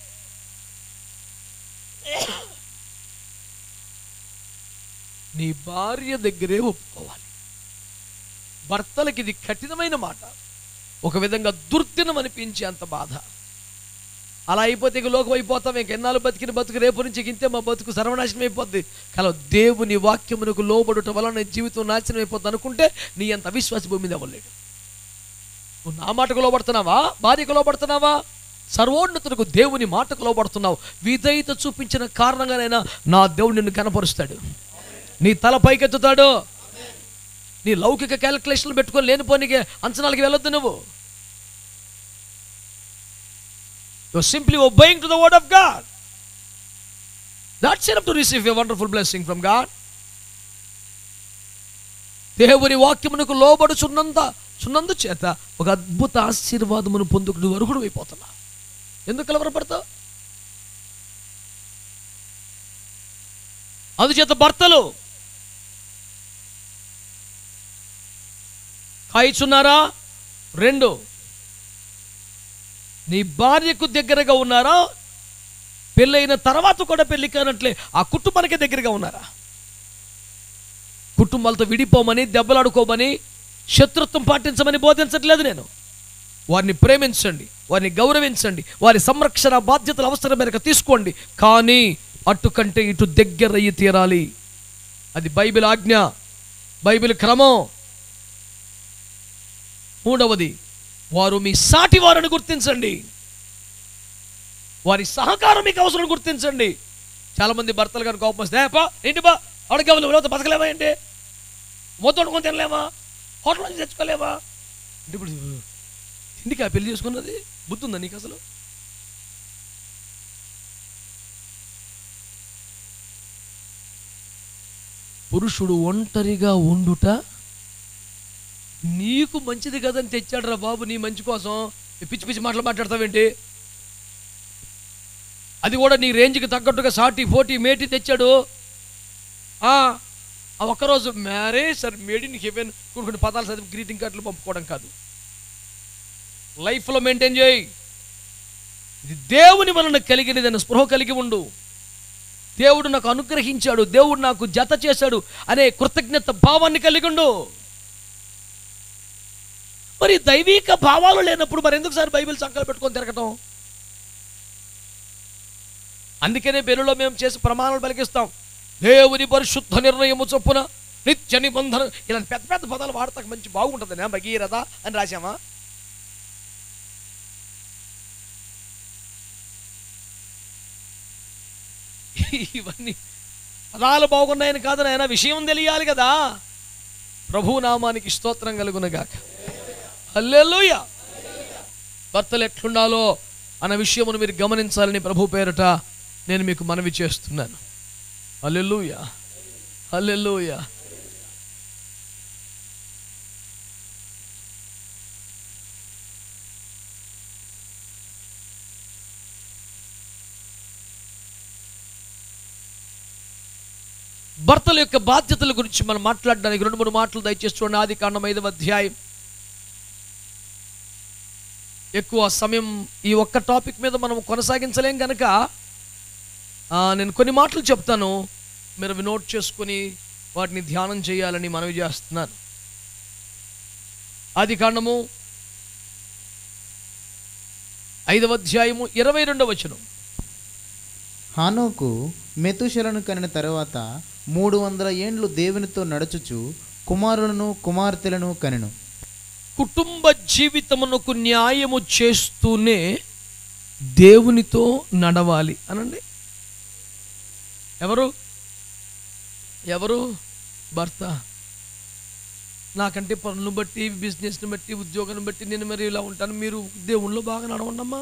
నీ భార్య దగ్గరే ఒప్పుకోవాలి. భర్తలకి ఇది కఠినమైన మాట, ఒక విధంగా దుర్దినం అనిపించే అంత బాధ. అలా అయిపోతే ఇక లోకం అయిపోతాం. ఇంకెన్నాళ్ళు బతికిన బతుకు రేపు నుంచి ఇంతే మా బతుకు సర్వనాశనం అయిపోద్ది. కానీ దేవుని వాక్యమునకు లోబడుట వలన జీవితం నాశనం అయిపోద్ది అనుకుంటే నీ అంత అవిశ్వాసి భూమి మీద అవ్వలేడు. నువ్వు నా మాటకు లోబడుతున్నావా? భార్యకు లోబడుతున్నావా? సర్వోన్నతులకు దేవుని మాటకు లోబడుతున్నావు. విధేయత చూపించిన కారణంగానైనా నా దేవుడు నిన్ను కనపరుస్తాడు. నీ తల పైకెత్తుతాడు. నీ లౌకిక క్యాలిక్యులేషన్లు పెట్టుకొని లేనిపోనికి అంచనాలకి వెళ్ళొద్దు. నువ్వు You're simply obeying to the word of God. That's enough to receive a wonderful blessing from God. దేవుని వాక్యమునకు లోబడుచున్నందు చేత ఒక అద్భుత ఆశీర్వాదమును పొందుకుడు అర్హుడు అయిపోతున్నా. ఎందుకు కలవరపడతావు? అందుచేత భర్తలు కాయిచున్నారా? 2, నీ భార్యకు దగ్గరగా ఉన్నారా? పెళ్ళైన తర్వాత కూడా పెళ్లి కానట్లే ఆ కుటుంబానికి దగ్గరగా ఉన్నారా? కుటుంబాలతో విడిపోమని, దెబ్బలాడుకోమని, శత్రుత్వం పాటించమని బోధించట్లేదు నేను. వారిని ప్రేమించండి, వారిని గౌరవించండి, వారి సంరక్షణ బాధ్యతలు అవసరం మేరకు తీసుకోండి. కానీ అటు కంటే ఇటు దగ్గర అయ్యి తీరాలి. అది బైబిల్ ఆజ్ఞ, బైబిల్ క్రమం. 3వది, వారు మీ సాటి వారిని గుర్తించండి. వారి సహకారం మీకు అవసరం గుర్తించండి. చాలామంది భర్తలు గారు కోపం వస్తే ఏంటి బా అడిగే బతకలేవా? ఏంటి మొత్తం వండుకొని తినలేమా? హోటల్ నుంచి తెచ్చుకోలేవా? అంటే ఇప్పుడు ఇంటికి ఆ పెళ్లి చేసుకున్నది బుద్ధి ఉందా నీకు అసలు? పురుషుడు ఒంటరిగా ఉండుట నీకు మంచిది కదని తెచ్చాడు రా బాబు, నీ మంచి కోసం. పిచ్చి పిచ్చి మాటలు మాట్లాడతావేంటి? అది కూడా నీ రేంజ్కి తగ్గట్టుగా సాటి పోటీ మేటి తెచ్చాడు. ఆ ఒక్కరోజు marriage sir made in heaven కొన్ని పదాలు చదివి గ్రీటింగ్ కార్డులు పంపుకోవడం కాదు. లైఫ్లో మెయింటైన్ చేయి. ఇది దేవుని వలన కలిగినదని స్పృహ కలిగి ఉండు. దేవుడు నాకు అనుగ్రహించాడు, దేవుడు నాకు జత చేశాడు అనే కృతజ్ఞత భావాన్ని కలిగి ఉండు. మరి దైవిక భావాలు లేనప్పుడు మరి ఎందుకు సార్ బైబిల్ సంకలు పెట్టుకొని తిరగటం? అందుకనే బెరులో మేము చేసి ప్రమాణాలు పలికిస్తాం. దేవుని పరిశుద్ధ నిర్ణయము చొప్పున నిత్య నిబంధన, ఇలాంటి పెద్ద పెద్ద పదాలు వాడతాక మంచి బాగుంటుంది. భగీరథ అని రాశామా? ఇవన్నీ పదాలు బాగున్నాయని కాదు నాయన, విషయం తెలియాలి కదా. ప్రభు నామానికి స్తోత్రం కలుగునగాక. హల్లెలూయా. భర్తలు ఎట్లుండాలో అన్న విషయమును మీరు గమనించాలని ప్రభు పేరట నేను మీకు మనవి చేస్తున్నాను. హల్లెలూయా, హల్లెలూయా. భర్తల యొక్క బాధ్యతల గురించి మనం మాట్లాడడానికి 2-3 మాటలు దయచేసి చూడండి. ఆదికాండం 5వ అధ్యాయం. ఎక్కువ సమయం ఈ ఒక్క టాపిక్ మీద మనం కొనసాగించలేం కనుక నేను కొన్ని మాటలు చెప్తాను, మీరు అవి నోట్ చేసుకొని వాటిని ధ్యానం చేయాలని మనవి చేస్తున్నాను. ఆదికాండము 5వ అధ్యాయము 22వ వచనం. హానోకు మెతుషెలను కనిన తరువాత 300 ఏండ్లు దేవునితో నడుచుచు కుమారులను కుమార్తెలను కనెను. కుటుంబ జీవితమునకు న్యాయము చేస్తూనే దేవునితో నడవాలి అనండి. ఎవరు ఎవరు భర్త. నాకంటే పనులను బట్టి, బిజినెస్ని బట్టి, ఉద్యోగాన్ని బట్టి నేను మరి ఇలా ఉంటాను, మీరు దేవుళ్ళు బాగా నడవండమ్మా.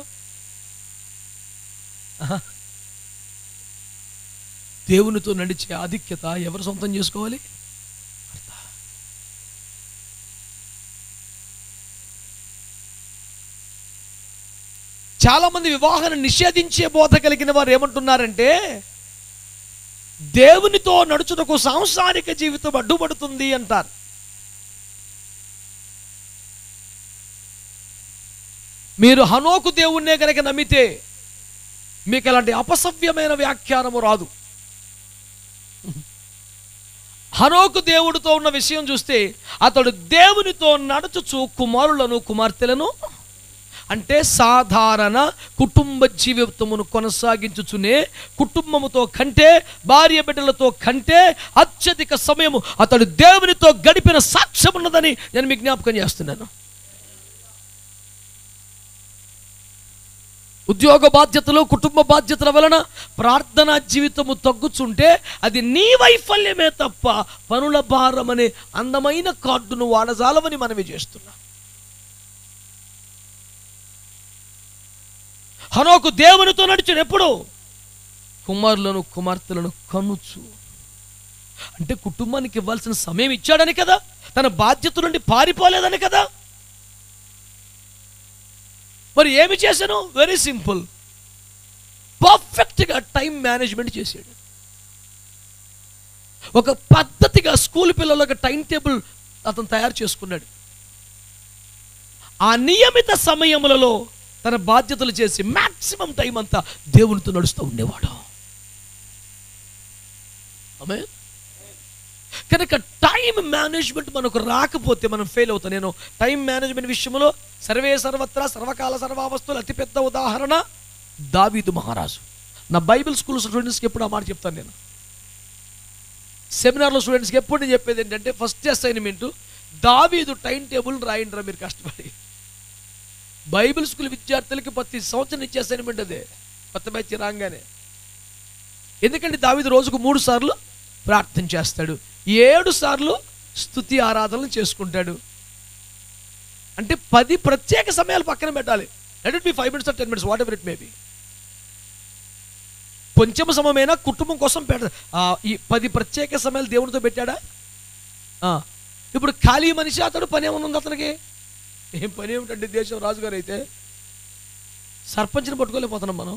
దేవునితో నడిచే ఆధిక్యత ఎవరు సొంతం చేసుకోవాలి? భర్త. చాలా మంది వివాహాన్ని నిషేధించే బోధ కలిగిన వారు ఏమంటున్నారంటే, దేవునితో నడుచుటకు సాంసారిక జీవితం అడ్డుపడుతుంది అంటారు. మీరు హనోకు దేవుణ్ణే కనుక నమ్మితే మీకు అలాంటి అపసవ్యమైన వ్యాఖ్యానము రాదు. హనోకు దేవుడితో ఉన్న విషయం చూస్తే అతడు దేవునితో నడుచుచు కుమారులను కుమార్తెలను, అంటే సాధారణ కుటుంబ జీవితమును కొనసాగించుచునే కుటుంబముతో కంటే, భార్య బిడ్డలతో కంటే అత్యధిక సమయము అతడు దేవునితో గడిపిన సాక్ష్యం ఉన్నదని నేను మీకు జ్ఞాపకం చేస్తున్నాను. ఉద్యోగ బాధ్యతలు, కుటుంబ బాధ్యతల వలన ప్రార్థనా జీవితము తగ్గుచుంటే అది నీ వైఫల్యమే తప్ప పనుల భారం అనే అందమైన కార్డును వాడజాలమని మనవి చేస్తున్నా. హనోకు దేవునితో నడిచిన ఎప్పుడు? కుమారులను కుమార్తెలను కనుచు. అంటే కుటుంబానికి ఇవ్వాల్సిన సమయం ఇచ్చాడని కదా, తన బాధ్యత నుండి పారిపోలేదని కదా. మరి ఏమి చేశాను? వెరీ సింపుల్, పర్ఫెక్ట్గా టైం మేనేజ్మెంట్ చేశాడు. ఒక పద్ధతిగా స్కూల్ పిల్లలకు టైం టేబుల్ అతను తయారు చేసుకున్నాడు. ఆ నియమిత సమయములలో తన బాధ్యతలు చేసి మ్యాక్సిమం టైం అంతా దేవునితో నడుస్తూ ఉండేవాడు. ఆమేన్. కనుక టైం మేనేజ్మెంట్ మనకు రాకపోతే మనం ఫెయిల్ అవుతాం. నేను టైం మేనేజ్మెంట్ విషయంలో సర్వే సర్వత్రా సర్వకాల సర్వావస్థలు అతిపెద్ద ఉదాహరణ దావీదు మహారాజు. నా బైబిల్ స్కూల్ స్టూడెంట్స్కి ఎప్పుడు ఆ మాట చెప్తాను. నేను సెమినార్లో స్టూడెంట్స్కి ఎప్పుడు నేను చెప్పేది ఏంటంటే, ఫస్ట్ అసైన్మెంట్ దావీదు టైం టేబుల్ రాయండిరా మీరు కష్టపడి. బైబిల్ స్కూల్ విద్యార్థులకి ప్రతి సంవత్సరం ఇచ్చే అసైన్మెంట్ అదే, కొత్త బ్యాచ్ రాగానే. ఎందుకంటే దావీదు రోజుకు 3 సార్లు ప్రార్థన చేస్తాడు, 7 సార్లు స్తుతి ఆరాధనలు చేసుకుంటాడు. అంటే 10 ప్రత్యేక సమయాలు పక్కన పెట్టాలి. Let it be 5 minutes or 10 minutes, whatever it may be. కొంచెం సమయమైనా కుటుంబం కోసం ఈ 10 ప్రత్యేక సమయాలు దేవునితో పెట్టాడా? ఇప్పుడు ఖాళీ మనిషి అతడు పని ఏమన్నా ఉంది అతనికి? ఏం పని ఏమిటంటే, దేశం రాజుగారు అయితే సర్పంచ్ని పట్టుకోలేకపోతున్నాం మనం.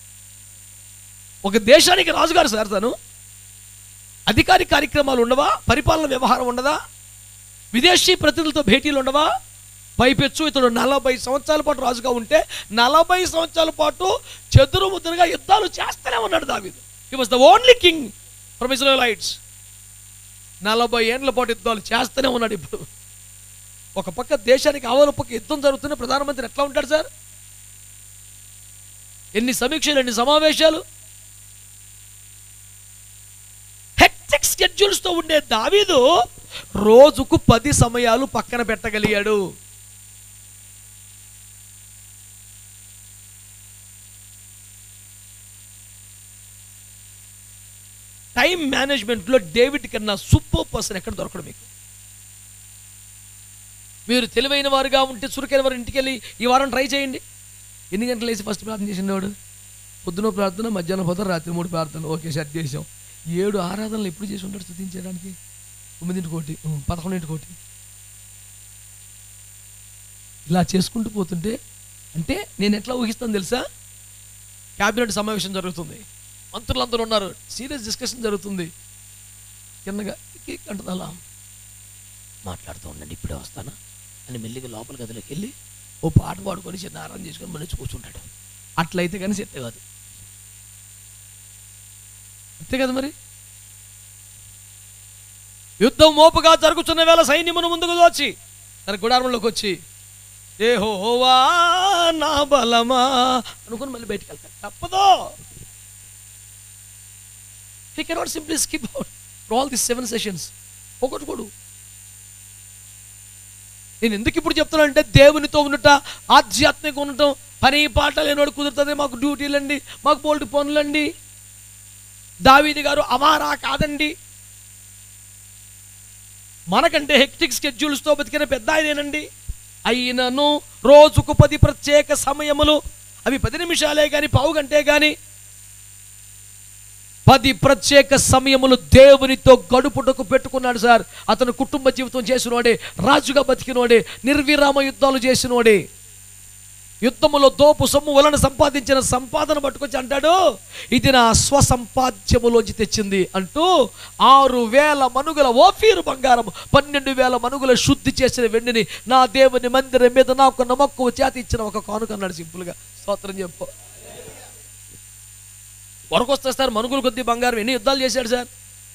ఒక దేశానికి రాజుగారు సార్, తను అధికారిక కార్యక్రమాలు ఉండవా? పరిపాలన వ్యవహారం ఉండదా? విదేశీ ప్రతినిధులతో భేటీలు ఉండవా? పైపెచ్చు ఇతడు 40 సంవత్సరాల పాటు రాజుగా ఉంటే 40 సంవత్సరాల పాటు చెదురుముద్దురుగా యుద్ధాలు చేస్తూనే ఉన్నాడు దావీదు. He was the only king from Israelites. 40 ఏండ్ల పాటు యుద్ధాలు చేస్తూనే ఉన్నాడు. ఇప్పుడు ఒక పక్క దేశానికి ఆవల పక్క యుద్ధం జరుగుతున్న ప్రధానమంత్రి ఎట్లా ఉంటాడు సార్? ఎన్ని సమీక్షలు, ఎన్ని సమావేశాలు, హెక్టిక్ స్కెడ్యూల్స్తో ఉండే దావీదు రోజుకు 10 సమయాలు పక్కన పెట్టగలిగాడు. టైం మేనేజ్మెంట్లో డేవిడ్ కన్నా సూపర్ పర్సన్ ఎక్కడ దొరకడు మీకు. మీరు తెలివైన వారుగా ఉంటే చురుకైన వారు ఇంటికి వెళ్ళి ఈ వారం ట్రై చేయండి. ఎన్ని గంటలు వేసి ఫస్ట్ ప్రార్థన చేసినవాడు? పొద్దున ప్రార్థన, మధ్యాహ్నం పోతారు, రాత్రి 3 ప్రార్థనలు. ఓకే, సెట్ చేసాం. 7 ఆరాధనలు ఎప్పుడు చేసి ఉంటాడు స్తుతించడానికి? 9:1, 11:1. ఇలా చేసుకుంటూ పోతుంటే అంటే నేను ఎట్లా ఊహిస్తాను తెలుసా? క్యాబినెట్ సమావేశం జరుగుతుంది, మంత్రులందరూ ఉన్నారు, సీరియస్ డిస్కషన్ జరుగుతుంది. కిందగా అంటుంది, అలా మాట్లాడుతూ ఉండండి, ఇప్పుడే వస్తానా అని మెల్లిగా లోపల గదిలోకి వెళ్ళి ఓ పాట పాడుకొని చిన్న ఆరాధన చేసుకొని మళ్ళీ కూర్చుంటాడు. అట్లయితే కానీ సెట్ కాదు. అంతే కదా మరి. యుద్ధం మోపుగా జరుగుతున్న వేళ సైన్యమును ముందుకు దోచి తన గుడారంలోకి వచ్చి యెహోవా నా బలమా అనుకుని మళ్ళీ బయటికి వెళ్తాడు. తప్పదో. He cannot simply skip out for all these 7 sessions. ఒకటి నేను ఎందుకు ఇప్పుడు చెప్తున్నానంటే దేవునితో ఉండట, ఆధ్యాత్మిక ఉండటం, పని పాట లేనివాడు కుదురుతుంది. మాకు డ్యూటీలండి, మాకు బోల్డ్ పనులండి. దావీదు గారు అవారా కాదండి, మనకంటే హెక్టిక్ స్కెడ్యూల్స్తో బతికిన పెద్ద ఆయనేనండి. అయినను రోజుకు 10 ప్రత్యేక సమయములు, అవి 10 నిమిషాలే కానీ పావు గంటే కానీ 10 ప్రత్యేక సమయములు దేవునితో గడుపుటకు పెట్టుకున్నాడు సార్. అతను కుటుంబ జీవితం చేసినోడే, రాజుగా బతికినోడే, నిర్విరామ యుద్ధాలు చేసినోడే, యుద్ధములో దోపు సొమ్ము వలన సంపాదించిన సంపాదన పట్టుకొచ్చి అంటాడు, ఇది నా స్వసంపాద్యములోంచి తెచ్చింది అంటూ 6,000 మనుగుల ఓఫీరు బంగారం, 12,000 మనుగుల శుద్ధి చేసిన వెండిని నా దేవుని మందిరం మీద నాకు నమ్మకం చేతి ఇచ్చిన ఒక కానుక అన్నాడు. సింపుల్గా స్తోత్రం చెప్పు. వరకొస్తే సార్ మనుగులు కొద్ది బంగారం ఎన్ని యుద్ధాలు చేశాడు సార్.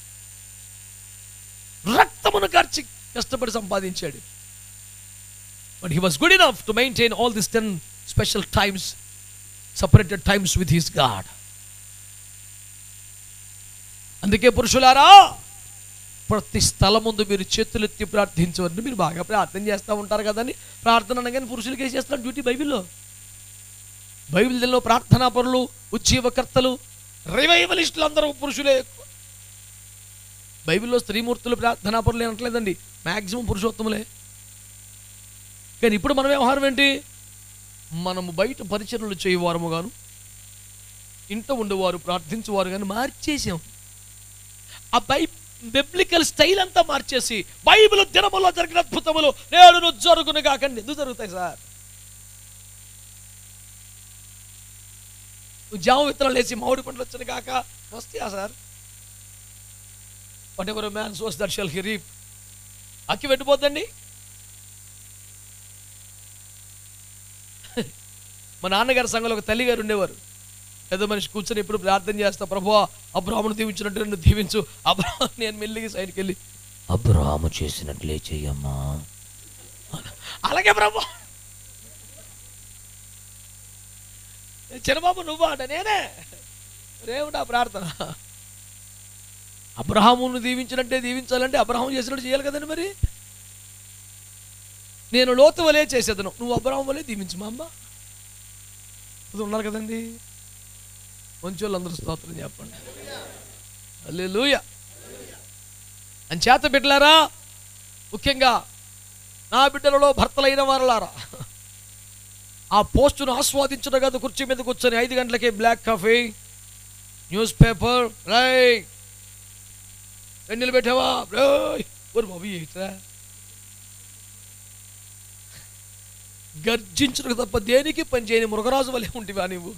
రక్తమును ఖర్చు కష్టపడి సంపాదించాడు. But he was good enough to maintain all these 10 special times, separated times with his God. అందుకే పురుషులారా, ప్రతి స్థలం ముందు మీరు చేతులెత్తి ప్రార్థించవద్దు. మీరు బాగా ప్రార్థన చేస్తూ ఉంటారు కదని ప్రార్థన అనగానే పురుషులకి ఏం చేస్తున్నారు డ్యూటీ? బైబిల్లో ప్రార్థనా పరులు, ఉజ్జీవకర్తలు, రివైవలిస్టులు అందరూ పురుషులే ఎక్కువ. బైబిల్లో స్త్రీమూర్తులు ప్రార్థనా పరులు అనట్లేదండి, మ్యాక్సిమం పురుషోత్తములే. కానీ ఇప్పుడు మన వ్యవహారం ఏంటి? మనము బయట పరిచర్యలు చేయవారము గాను, ఇంట ఉండేవారు ప్రార్థించేవారు కానీ మార్చేసాం. ఆ బిబ్లికల్ స్టైల్ అంతా మార్చేసి బైబిల్ దినములో జరిగిన అద్భుతములు నేడు జరుగును కాకండి. ఎందుకు జరుగుతాయి సార్? జామ విత్తనాలు వేసి మామిడి పంటలు వచ్చాను కాక వస్తాయా sir? Whatever man sows that shall he reap. అక్కి పెట్టిపోద్దండి. మా నాన్నగారి సంఘంలో ఒక తల్లిగారు ఉండేవారు. పెద్ద మనిషి కూర్చొని ఎప్పుడు ప్రార్థన చేస్తా, ప్రభువా అబ్రాహామును దీవించినట్టు నన్ను దీవించు. అబ్రాహాము, నేను మెల్లిగా సైడ్కి వెళ్ళి అబ్రాహాము చేసినట్లే చెయ్యమ్మా. అలాగే ప్రభు. చిన్నబాబు నువ్వు అంట, నేనే రేవుడా ప్రార్థన. అబ్రహామును దీవించినట్టే దీవించాలంటే అబ్రహాము చేసినట్టు చేయాలి కదండి. మరి నేను లోతు వలే చేసేదను, నువ్వు అబ్రహాము వలే దీవించు మా అమ్మ. అది ఉన్నారు కదండి. మంచి వాళ్ళందరూ స్తోత్రం చెప్పండి. హల్లెలూయా. అంచేత బిడ్డలారా, ముఖ్యంగా నా బిడ్డలలో భర్తలైన వారలారా, ఆ పోస్టును ఆస్వాదించడం కాదు, కుర్చీ మీద కూర్చొని 5 గంటలకి black coffee, news paper, right వెన్నెలు పెట్టావా ఓరు బాబు ఏంట్రా గర్జించడం తప్ప దేనికి పని చేయని మృగరాజు వలె ఉంటివా నువ్వు?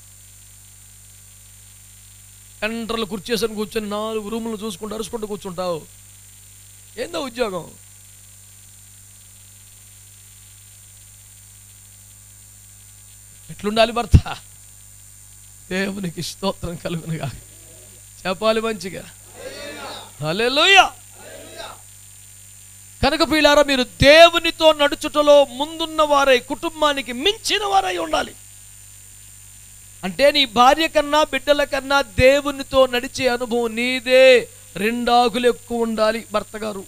కంట్రలు కుర్చేసుకొని కూర్చొని 4 రూములు చూసుకుంటూ అరుచుకుంటూ కూర్చుంటావు. ఏందో ఉద్యోగం? ఎట్లుండాలి భర్త? దేవునికి స్తోత్రం కలుగునుగా చెప్పాలి మంచిగా. హల్లెలూయా. కనుక ప్రియులారా, మీరు దేవునితో నడుచుటలో ముందున్న వారై, కుటుంబానికి మించిన వారై ఉండాలి. అంటే నీ భార్య కన్నా బిడ్డల కన్నా దేవునితో నడిచే అనుభవం నీదే 2 ఆకులు ఎక్కువ ఉండాలి భర్త గారు.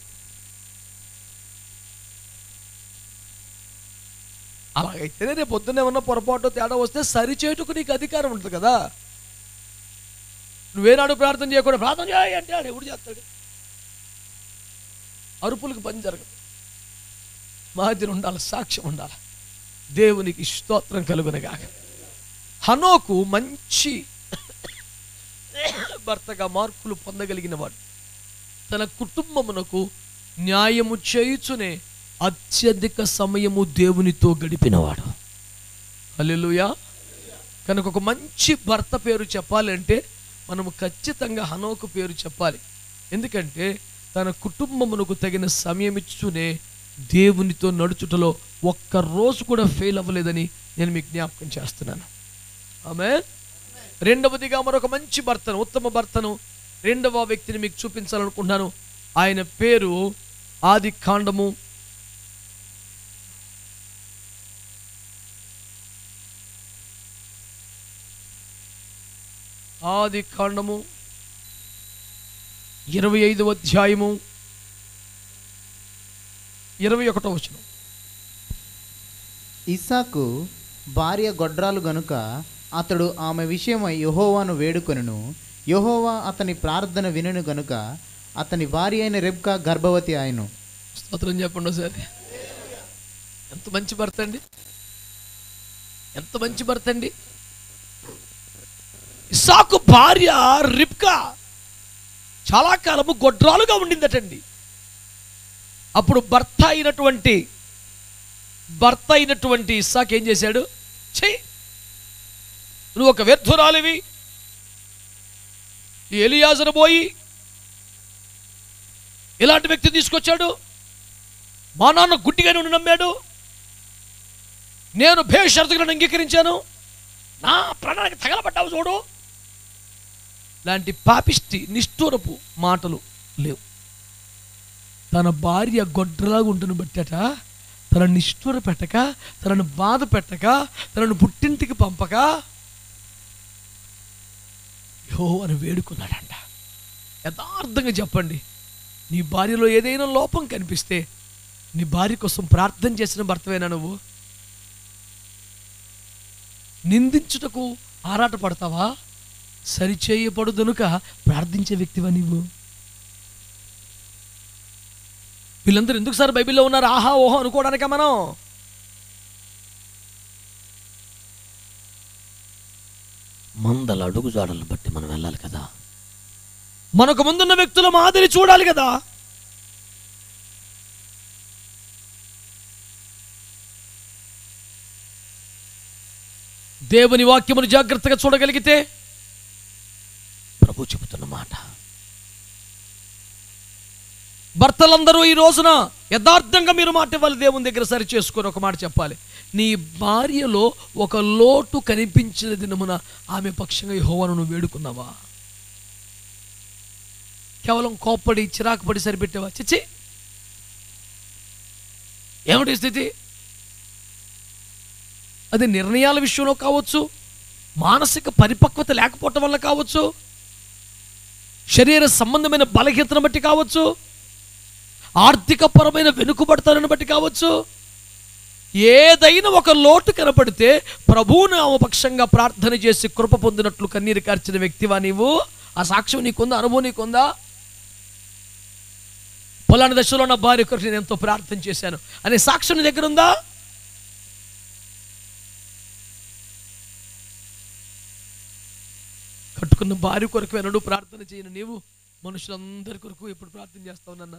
అలాగైతేనే రేపు పొద్దున్న ఏమన్నా పొరపాటు తేడా వస్తే సరిచేటుకు నీకు అధికారం ఉంటుంది కదా. నువ్వేనాడు ప్రార్థన చేయకుండా ప్రార్థన చేయ అంటే ఆడు ఎవడు చేస్తాడు? అరుపులకు పని జరగదు. మాదిరి ఉండాలి, సాక్ష్యం ఉండాలి. దేవునికి స్తోత్రం కలుగునగాక. హనోకు మంచి భర్తగా మార్పులు పొందగలిగిన వాడు. తన కుటుంబమునకు న్యాయము చేయుచునే అత్యధిక సమయము దేవునితో గడిపినవాడు. హల్లెలూయా. కనుక ఒక మంచి భర్త పేరు చెప్పాలంటే మనము ఖచ్చితంగా హనోకు పేరు చెప్పాలి. ఎందుకంటే తన కుటుంబమునకు తగిన సమయం ఇచ్చునే దేవునితో నడుచుటలో ఒక్కరోజు కూడా ఫెయిల్ అవ్వలేదని నేను మీకు జ్ఞాపకం చేస్తున్నాను. ఆమేన్. రెండవదిగా మరొక మంచి భర్తను, ఉత్తమ భర్తను, రెండవ వ్యక్తిని మీకు చూపించాలనుకుంటున్నాను. ఆయన పేరు ఆదికాండము 25వ అధ్యాయము 21వ వచనం. ఇస్సాకు భార్య గొడ్రాలు గనుక అతడు ఆమె విషయమై యెహోవాను వేడుకొనెను. యెహోవా అతని ప్రార్థన వినెను గనుక అతని భార్య అయిన రెబ్కా గర్భవతి ఆయను. స్తోత్రం చెప్పండి ఒకసారి. ఎంత మంచి భర్త అండి, ఎంత మంచి భర్త అండి. ఇస్సాకు భార్య రిబ్కా చాలా కాలము గొడ్రాలుగా ఉండిందటండి. అప్పుడు భర్త అయినటువంటి ఇస్సాకు ఏం చేశాడు? నువ్వు ఒక వ్యర్థురాలివి, ఎలియాజరు పోయి ఇలాంటి వ్యక్తి తీసుకొచ్చాడు, మా నాన్న గుడ్డిగానే ఉండి నమ్మాడు, నేను భేషరతుగా అంగీకరించాను, నా ప్రాణానికి తగలబడ్డావు చూడు, లాంటి పాపిష్టి నిష్ఠూరపు మాటలు లేవు. తన భార్య గొడ్రలాగా ఉంటున్న బట్టట తనను నిష్ఠూర పెట్టక, తనను బాధ పెట్టక, తనను పుట్టింటికి పంపక యెహోవాను వేడుకున్నాడంట. యథార్థంగా చెప్పండి, నీ భార్యలో ఏదైనా లోపం కనిపిస్తే నీ భార్య కోసం ప్రార్థన చేసిన భర్తవేనా నువ్వు? నిందించుటకు ఆరాట పడతావా? సరిచేయబడుదనుక ప్రార్థించే వ్యక్తివా నీవు? వీళ్ళందరూ ఎందుకు సార్ బైబిల్లో ఉన్నారు? ఆహా ఓహో అనుకోవడానిక? మనం మందల అడుగు జాడలను బట్టి మనం వెళ్ళాలి కదా. మనకు ముందున్న వ్యక్తుల మాదిరి చూడాలి కదా. దేవుని వాక్యమును జాగ్రత్తగా చూడగలిగితే ప్రభు చెబుతున్న మాట, భర్తలందరూ ఈ రోజున యథార్థంగా మీరు మాట ఇవ్వాలి. దేవుని దగ్గర సరి చేసుకొని ఒక మాట చెప్పాలి. నీ భార్యలో ఒక లోటు కనిపించిన దినమున ఆమె పక్షంగా యెహోవాను నువ్వు వేడుకున్నావా? కేవలం కోప్పడి చిరాకు పడి సరిపెట్టావా? చిచ్చి, ఏమిటి స్థితి? అది నిర్ణయాల విషయంలో కావచ్చు, మానసిక పరిపక్వత లేకపోవటం వల్ల కావచ్చు, శరీర సంబంధమైన బలహీనతను బట్టి కావచ్చు, ఆర్థిక పరమైన వెనుకబడతానని బట్టి కావచ్చు. ఏదైనా ఒక లోటు కనపడితే ప్రభువును ఆమె పక్షంగా ప్రార్థన చేసి కృప పొందినట్లు కన్నీరు కార్చిన వ్యక్తివా నీవు? ఆ సాక్ష్యం నీకుందా? అనుభవం నీకుందా? పొలాని దశలో నా భార్య కొరకు నేను ఎంతో ప్రార్థన చేశాను అనే సాక్ష్యం నీ దగ్గర ఉందా? కట్టుకున్న భార్య కొరకు ఎన్నడూ ప్రార్థన చేయను నీవు మనుషులందరి కొరకు ఎప్పుడు ప్రార్థన చేస్తావు నాన్న?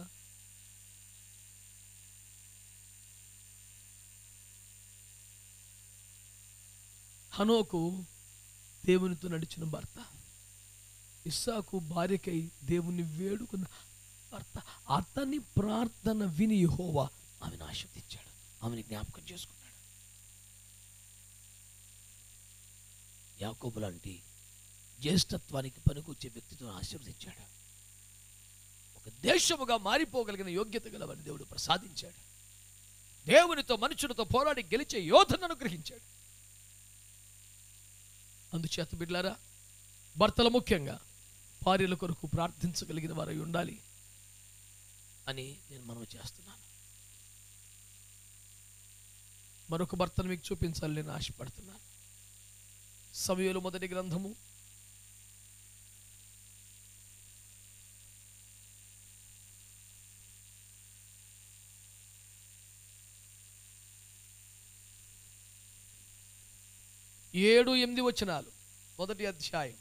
హనోకు దేవునితో నడిచిన భర్త, ఇస్సాకు భార్యకై దేవుని వేడుకున్న భర్త. అతని ప్రార్థన విని యెహోవా ఆమెను ఆశీర్వదించాడు, ఆమెను జ్ఞాపకం చేసుకున్నాడు. యాకోబు లాంటి జ్యేష్ఠత్వానికి పనికొచ్చే వ్యక్తితో ఆశీర్వదించాడు. ఒక దేశముగా మారిపోగలిగిన యోగ్యత గలవని దేవుడు ప్రసాదించాడు. దేవునితో మనుషులతో పోరాడి గెలిచే యోధను అనుగ్రహించాడు. అందుచేత బిడ్డలారా, భర్తలు ముఖ్యంగా భార్యల కొరకు ప్రార్థించగలిగిన వారై ఉండాలి అని నేను మనవి చేస్తున్నాను. మరొక భర్తను మీకు చూపించాలని నేను ఆశపడుతున్నాను. సమూయేలు మొదటి గ్రంథము 7-8 వచనాలు, మొదటి అధ్యాయం.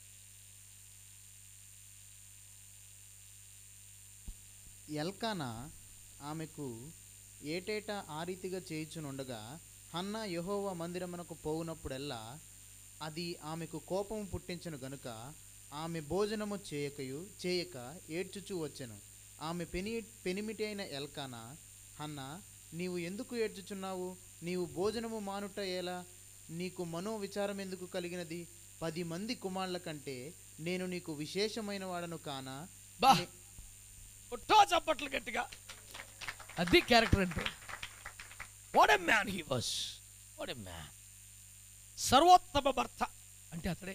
ఎల్కానా ఆమెకు ఏటేటా ఆ రీతిగా చేయుచునుండగా హన్నా యెహోవా మందిరమునకు పోవునప్పుడెల్లా అది ఆమెకు కోపము పుట్టించను గనుక ఆమె భోజనము చేయక ఏడ్చుచూ వచ్చెను. ఆమె పెనిమిటి అయిన ఎల్కానా, హన్నా, నీవు ఎందుకు ఏడ్చుచున్నావు? నీవు భోజనము మానుట ఎలా? నీకు మనోవిచారం ఎందుకు కలిగినది? 10 మంది కుమారుల కంటే నేను నీకు విశేషమైన వాడను కానా? బా కొట్టో చప్పట్లు గట్టిగా. అది క్యారెక్టర్ అంటే. What a man he was, what a man. సర్వోత్తమ భర్త అంటే అతడే.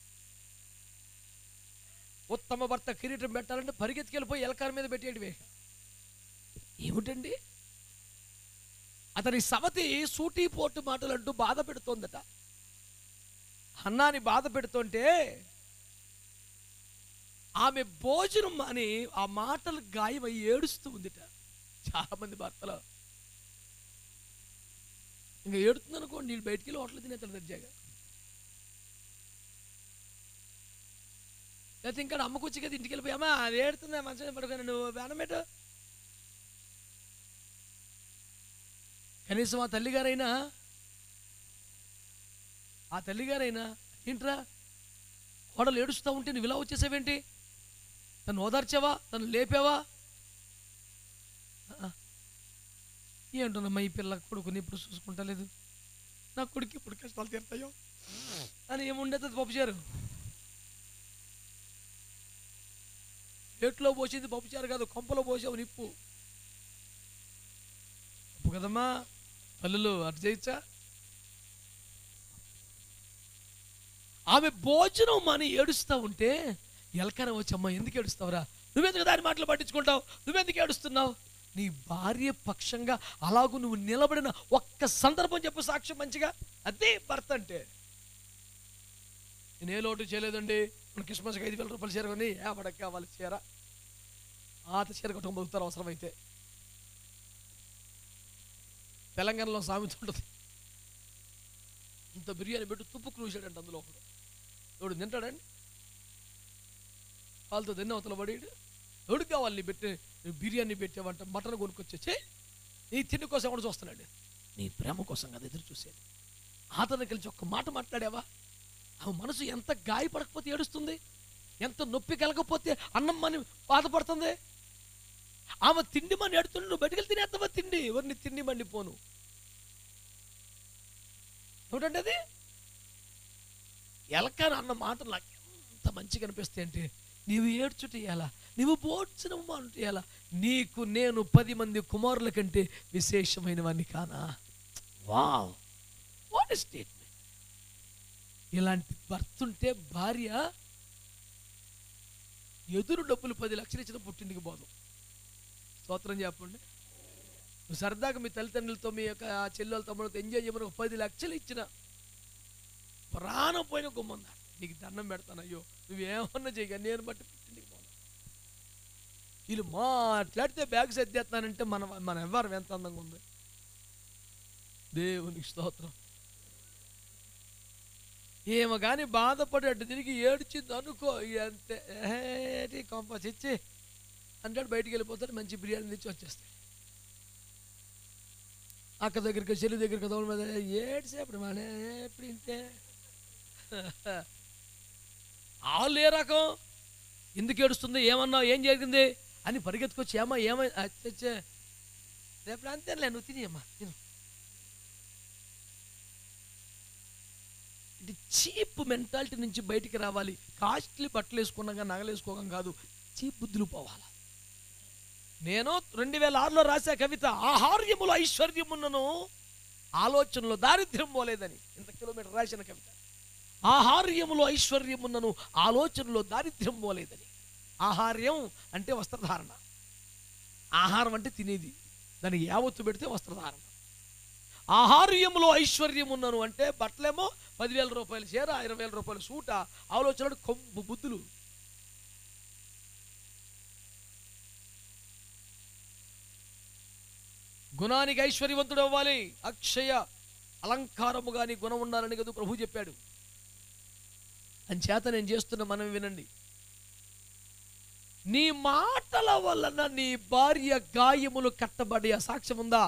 ఉత్తమ భర్త కిరీటం పెట్టాలంటే పరిగెత్తుకెళ్ళిపోయి ఎల్కానా మీద పెట్టేటి వేష ఏమిటండి? అతని సవతి సూటిపోటు మాటలు అంటూ బాధ పెడుతోందట. హన్నాని బాధ పెడుతుంటే ఆమె భోజనం అని ఆ మాటలు గాయమై ఏడుస్తూ ఉందిట. చాలా మంది భర్తలు ఇంకా ఏడుతుంది అనుకోండి, నీళ్ళు బయటికి వెళ్ళి హోటల్ తినేతాడు దర్జాగా. లేకపోతే ఇంకా అమ్మకొచ్చి కదా ఇంటికి వెళ్ళిపోయామా, అది ఏడుతుందా మంచిగా పడుకొని నువ్వు వేనమేట. కనీసం ఆ తల్లిగారైనా ఏంట్రా కోడలు ఏడుస్తూ ఉంటే నువ్వు ఇలా వచ్చేసావేంటి? తను ఓదార్చావా? తను లేపావా? ఏంటోనమ్మా ఈ పిల్ల కొడుకుని ఇప్పుడు చూసుకుంటలేదు, నా కొడుకు ఇప్పుడు కష్టాలు తీరుతాయో అని ఏముండేది. పప్పుచారు ప్లేట్లో పోసింది పప్పుచారు కాదు, కొంపలో పోసావు నిప్పు. తప్పు కదమ్మా పల్లెలు అటు చేయొచ్చా? ఆమె భోజనం అని ఏడుస్తూ ఉంటే ఎల్కానా వచ్చి, అమ్మ ఎందుకు ఏడుస్తావురా? నువ్వెందుకు దాని మాటలు పట్టించుకుంటావు? నువ్వెందుకు ఏడుస్తున్నావు? నీ భార్య పక్షంగా అలాగూ నువ్వు నిలబడిన ఒక్క సందర్భం చెప్పు, సాక్ష్యం మంచిగా. అదే భర్త అంటే. నేను ఏ లోటు చేయలేదండి, మన క్రిస్మస్కి 5,000 రూపాయలు చీర కొని ఏపడకి కావాలి చీర, ఆత చీర కొట్టుకొని బతుకుతారు అవసరమైతే. తెలంగాణలో సామెత ఉంటుంది, ఇంత బిర్యానీ పెట్టి తుప్పు క్రూసాడంట, అందులో ఒకడు ఎవడు తింటాడండి? వాళ్ళతో తిన్న అవతల పడేడు. ఎవడికి కావాలి నీ పెట్టి బిర్యానీ పెట్టావంట, మటన్ కొనుక్కొచ్చే నీ తిండి కోసం ఎవడు చూస్తున్నాడు? నీ ప్రేమ కోసం కదా ఎదురు చూసేది. ఆతను కలిసి ఒక్క మాట మాట్లాడావా? ఆమె మనసు ఎంత గాయపడకపోతే ఏడుస్తుంది, ఎంత నొప్పి కలగకపోతే అన్నం మని బాధపడుతుంది. ఆమె తిండి మని ఏడుతుండే, నువ్వు బయటకెళ్ళి తినేస్తావా తిండి? ఎవరిని తిండి మండిపోను. ఏమిటంటే అది ఎల్కానా అన్న మాటలు నాకు ఎంత మంచిగా అనిపిస్తాయి అంటే, నీవు ఏడ్చుట ఎలా, నీవు భోజనం మానుట ఎలా? నీకు నేను 10 మంది కుమారుల కంటే విశేషమైన వాడిని కానా? Wow, what a statement. ఇలాంటి భర్త ఉంటే భార్య ఎదురు డబ్బులు 10 లక్షలు ఇచ్చిన పుట్టింటికి పోదు. స్తోత్రం చెప్పండి. నువ్వు సరదాగా మీ తల్లిదండ్రులతో మీ యొక్క చెల్లెల తమ్ముడితో ఎంజాయ్ చేయమని 10 లక్షలు ఇచ్చిన ప్రాణం పోయిన గుమ్మందా, నీకు దండం పెడతాను, అయ్యో నువ్వేమన్నా చేయగా నేను బట్టి పుట్టింటికి పోను. వీళ్ళు మాట్లాడితే బ్యాగ్ సర్దేస్తానంటే మన వ్యవహారం ఎంత అందంగా ఉంది. దేవునికి స్తోత్రం. ఏమో కానీ బాధపడేట్టు తిరిగి ఏడ్చింది అనుకో, అంతే ఏంటి కంపస్ ఇచ్చి అంటాడు, బయటికి వెళ్ళిపోతాడు, మంచి బిర్యానీ తెచ్చి వచ్చేస్తాడు. అక్క దగ్గరికి చెల్లి దగ్గరికి దౌడ మీద ఏడ్సేప్పుడు మన ఎప్పుడు ఇంతే. వాళ్ళు ఏ రకం, ఎందుకు ఏడుస్తుంది, ఏమన్నావు, ఏం జరిగింది అని పరిగెత్తుకొచ్చి ఏమై వచ్చే రేపు అంతేలే నువ్వు తినేయమ్మా తిను. ఇది చీప్ మెంటాలిటీ నుంచి బయటికి రావాలి. కాస్ట్లీ బట్టలు వేసుకున్నాగా నగలు వేసుకోవడం కాదు, చీప్ బుద్ధులు పోవాలి. నేను 2006లో రాసే కవిత, ఆహార్యములు ఐశ్వర్యమున్నను ఆలోచనలో దారిద్ర్యం పోలేదని. ఇంత కిలోమీటర్ రాసిన కవిత. ఆహార్యములు ఐశ్వర్యమున్నను ఆలోచనలో దారిద్ర్యం పోలేదని. ఆహార్యం అంటే వస్త్రధారణ, ఆహారం అంటే తినేది, దానికి యావత్తు పెడితే వస్త్రధారణ. ఆహార్యములో ఐశ్వర్యమున్నను అంటే బట్టలేమో 10,000 రూపాయలు చీర, 20,000 రూపాయలు సూట, ఆలోచనలు కొంపు బుద్ధులు. గుణానికి ఐశ్వర్యవంతుడు అవ్వాలి. అక్షయ అలంకారము కానీ గుణం ఉండాలని కదా ప్రభు చెప్పాడు. అంచేత నేను చేస్తున్న మనం వినండి. నీ మాటల వలన నీ భార్య గాయములు కట్టబడి ఆ సాక్ష్యం ఉందా?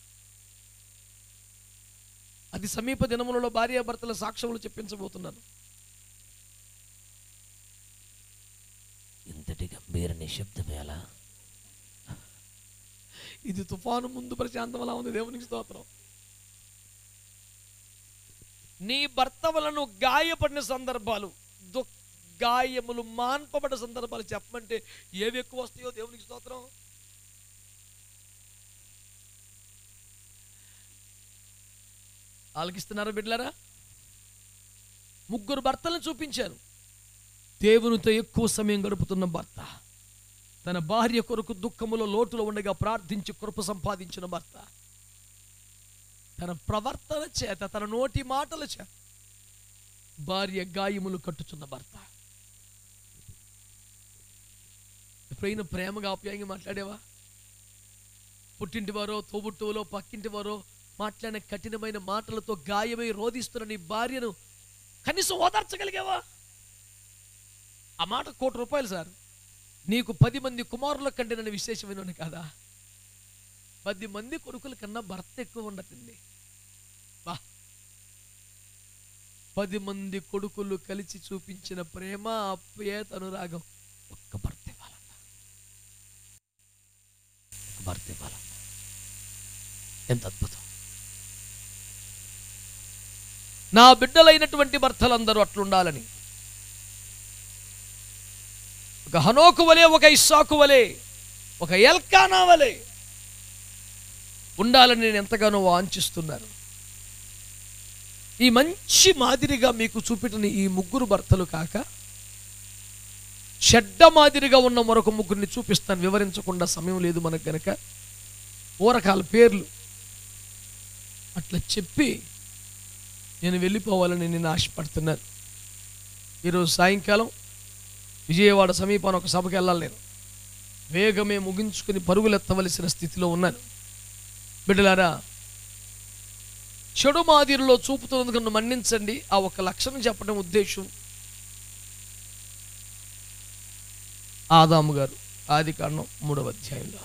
అది సమీప దినములలో భార్యాభర్తల సాక్ష్యములు చెప్పించబోతున్నాను. ఇంతటి గంభీర నిశ్శబ్దం ఎలా? ఇది తుఫాను ముందు ప్రశాంతంలా ఉంది. దేవునికి స్తోత్రం. నీ భర్త వలన గాయపడిన సందర్భాలు, గాయములు మాన్పబడిన సందర్భాలు చెప్పమంటే ఏవి ఎక్కువ వస్తాయో దేవునికి స్తోత్రం. ఆలకిస్తున్నారా బిడ్డలారా? 3 భర్తలను చూపించాను. దేవునితో ఎక్కువ సమయం గడుపుతున్న భర్త, తన భార్య కొరకు దుఃఖములో లోటులో ఉండగా ప్రార్థించి కృప సంపాదించిన భర్త, తన ప్రవర్తన చేత, తన నోటి మాటల చేత భార్య గాయములు కట్టుచున్న భర్త. ఎప్పుడైనా ప్రేమగా ఆప్యాయంగా మాట్లాడేవా? పుట్టింటి వారో, తోబుట్టువులో, పక్కింటి వారో మాట్లాడిన కఠినమైన మాటలతో గాయమై రోధిస్తున్న నీ భార్యను కనీసం ఓదార్చగలిగావా? ఆ మాట ₹1,00,00,000 సార్. నీకు 10 మంది కుమారుల కంటే నన్ను విశేషమైన కాదా? 10 మంది కొడుకుల కన్నా భర్త ఎక్కువ ఉండదండి. బా, 10 మంది కొడుకులు కలిసి చూపించిన ప్రేమ, ఆప్యాయత, అనురాగం ఒక్క భర్త ఇవ్వాలన్నా, ఒక్క భర్త ఇవ్వాలన్నా ఎంత అద్భుతం! నా బిడ్డలైనటువంటి భర్తలందరూ అట్లుండాలని, ఒక హనోకు వలె, ఒక ఇస్సాకు వలె, ఒక ఎల్కానా వలె ఉండాలని నేను ఎంతగానో వాంఛిస్తున్నాను. ఈ మంచి మాదిరిగా మీకు చూపెట్టిన ఈ 3 భర్తలు కాక చెడ్డ మాదిరిగా ఉన్న మరొక 3 చూపిస్తాను. వివరించకుండా సమయం లేదు మనకు గనక ఊరకాల పేర్లు అట్లా చెప్పి నేను వెళ్ళిపోవాలని నేను ఆశపడుతున్నాను. ఈరోజు సాయంకాలం విజయవాడ సమీపాన ఒక సభకి వెళ్ళాలి. నేను వేగమే ముగించుకుని పరుగులెత్తవలసిన స్థితిలో ఉన్నాను. బిడ్డలారా, చెడు మాదిరిలో చూపుతున్నందుకు నన్ను మన్నించండి. ఆ ఒక లక్షణం చెప్పడం ఉద్దేశం. ఆదాము గారు ఆదికాండం 3వ అధ్యాయంలో,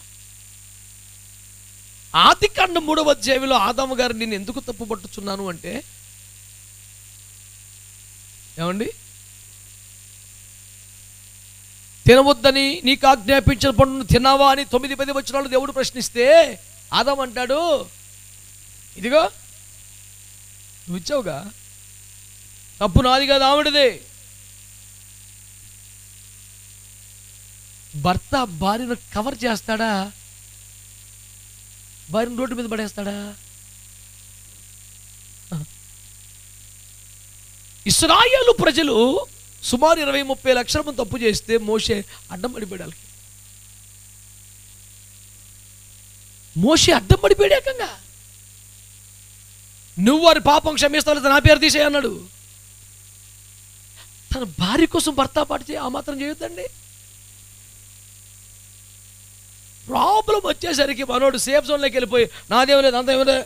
ఆదికాండం 3వ అధ్యాయంలో ఆదాము గారు నేను ఎందుకు తప్పు పట్టుచున్నాను అంటే, ఏమండి, తినవద్దని నీకు ఆజ్ఞాపించిన పండును తిన్నావా అని 9-10 వచనాలు దేవుడు ప్రశ్నిస్తే ఆదాం అంటాడు, ఇదిగో నువ్వు ఇచ్చావుగా, తప్పు నాది కాదు, ఆవిడదే. భర్త భార్యను కవర్ చేస్తాడా? భార్యను రోడ్డు మీద పడేస్తాడా? ఇశ్రాయేలు ప్రజలు సుమారు 20-30 లక్షల మంది తప్పు చేస్తే మోషే అడ్డం పడిపోయాడు. మోషే అడ్డం పడిపోయాడు ఏకంగా. నువ్వు వారి పాపం క్షమిస్తావు, నా పేరు తీసేయి అన్నాడు. తన భార్య కోసం భర్త పాటు చేయి, ఆ మాత్రం చేయొద్దండి. ప్రాబ్లం వచ్చేసరికి మనోడు సేఫ్ జోన్లోకి వెళ్ళిపోయి నాదేమో లేదు, అంతేమో లేదు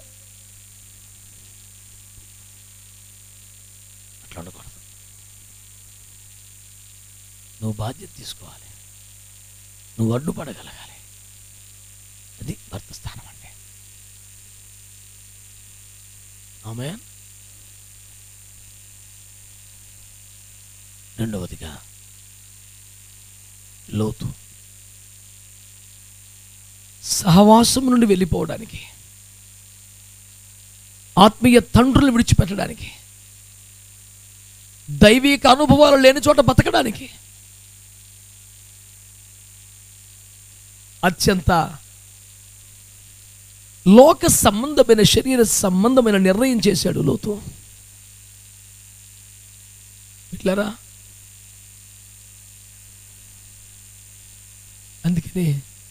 అట్లా ఉండకూడదు. నువ్వు బాధ్యత తీసుకోవాలి, నువ్వు అడ్డుపడగలగాలి. అది భర్త స్థానం అంటే. ఆమేన్. రెండవదిగా లోతు సహవాసం నుండి వెళ్ళిపోవడానికి, ఆత్మీయ తండ్రులు విడిచిపెట్టడానికి, దైవిక అనుభవాలు లేని చోట బతకడానికి అత్యంత లోక సంబంధమైన, శరీర సంబంధమైన నిర్ణయం చేశాడు లోతు. ఇట్లారా, అందుకని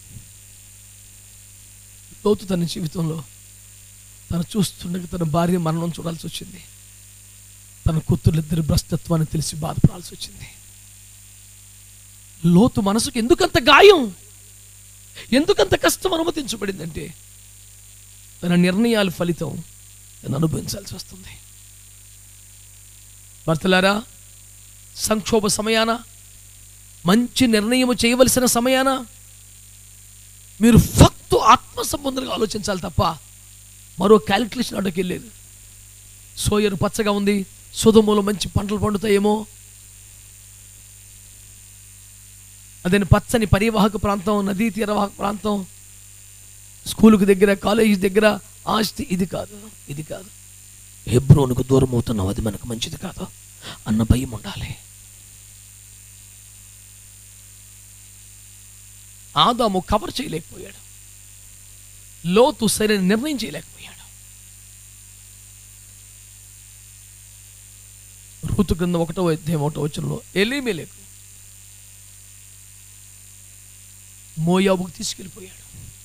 లోతు తన జీవితంలో తను చూస్తుండగా తన భార్య మరణం చూడాల్సి వచ్చింది. తన కూతుర్లిద్దరి భ్రష్టత్వాన్ని తెలిసి బాధపడాల్సి వచ్చింది. లోతు మనసుకు ఎందుకంత గాయం, ఎందుకంత కష్టం అనుమతించబడిందంటే తన నిర్ణయాల ఫలితం అనుభవించాల్సి వస్తుంది. భర్తలారా, సంక్షోభ సమయాన, మంచి నిర్ణయం చేయవలసిన సమయాన మీరు ఫక్తు ఆత్మ సంబంధంగా ఆలోచించాలి తప్ప మరో క్యాలిక్యులేషన్ అడ్డకి వెళ్ళలేదు. సోయరు పచ్చగా ఉంది, సొదొమలో మంచి పంటలు పండుతాయేమో, అదే పచ్చని పరివాహక ప్రాంతం, నదీ తీరవాహక ప్రాంతం, స్కూలుకు దగ్గర, కాలేజీ దగ్గర ఆస్తి, ఇది కాదు, ఇది కాదు. హెబ్రోనుకు దూరం అవుతున్నావు, అది మనకు మంచిది కాదు అన్న భయం ఉండాలి. ఆదాము కవర్ చేయలేకపోయాడు, లోతు సరైన నిర్ణయం చేయలేకపోయాడు. రూతు క్రింద 1వ అధ్యాయం 1వ వచనంలో ఎలీమెలెకు మోయాబుకు తీసుకెళ్ళిపోయాడు.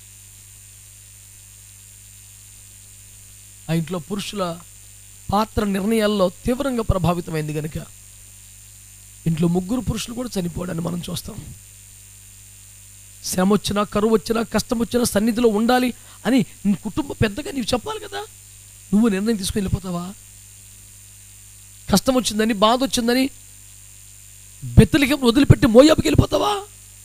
ఆ ఇంట్లో పురుషుల పాత్ర నిర్ణయాల్లో తీవ్రంగా ప్రభావితమైంది కనుక ఇంట్లో 3 పురుషులు కూడా చనిపోవడాన్ని మనం చూస్తాం. శ్రమ వచ్చినా, కరువు వచ్చినా, కష్టం వచ్చినా సన్నిధిలో ఉండాలి అని నీ కుటుంబం పెద్దగా నీవు చెప్పాలి కదా. నువ్వు నిర్ణయం తీసుకుని వెళ్ళిపోతావా? కష్టం వచ్చిందని, బాధ వచ్చిందని బెత్లెహేమును వదిలిపెట్టి మోయాబుకి వెళ్ళిపోతావా?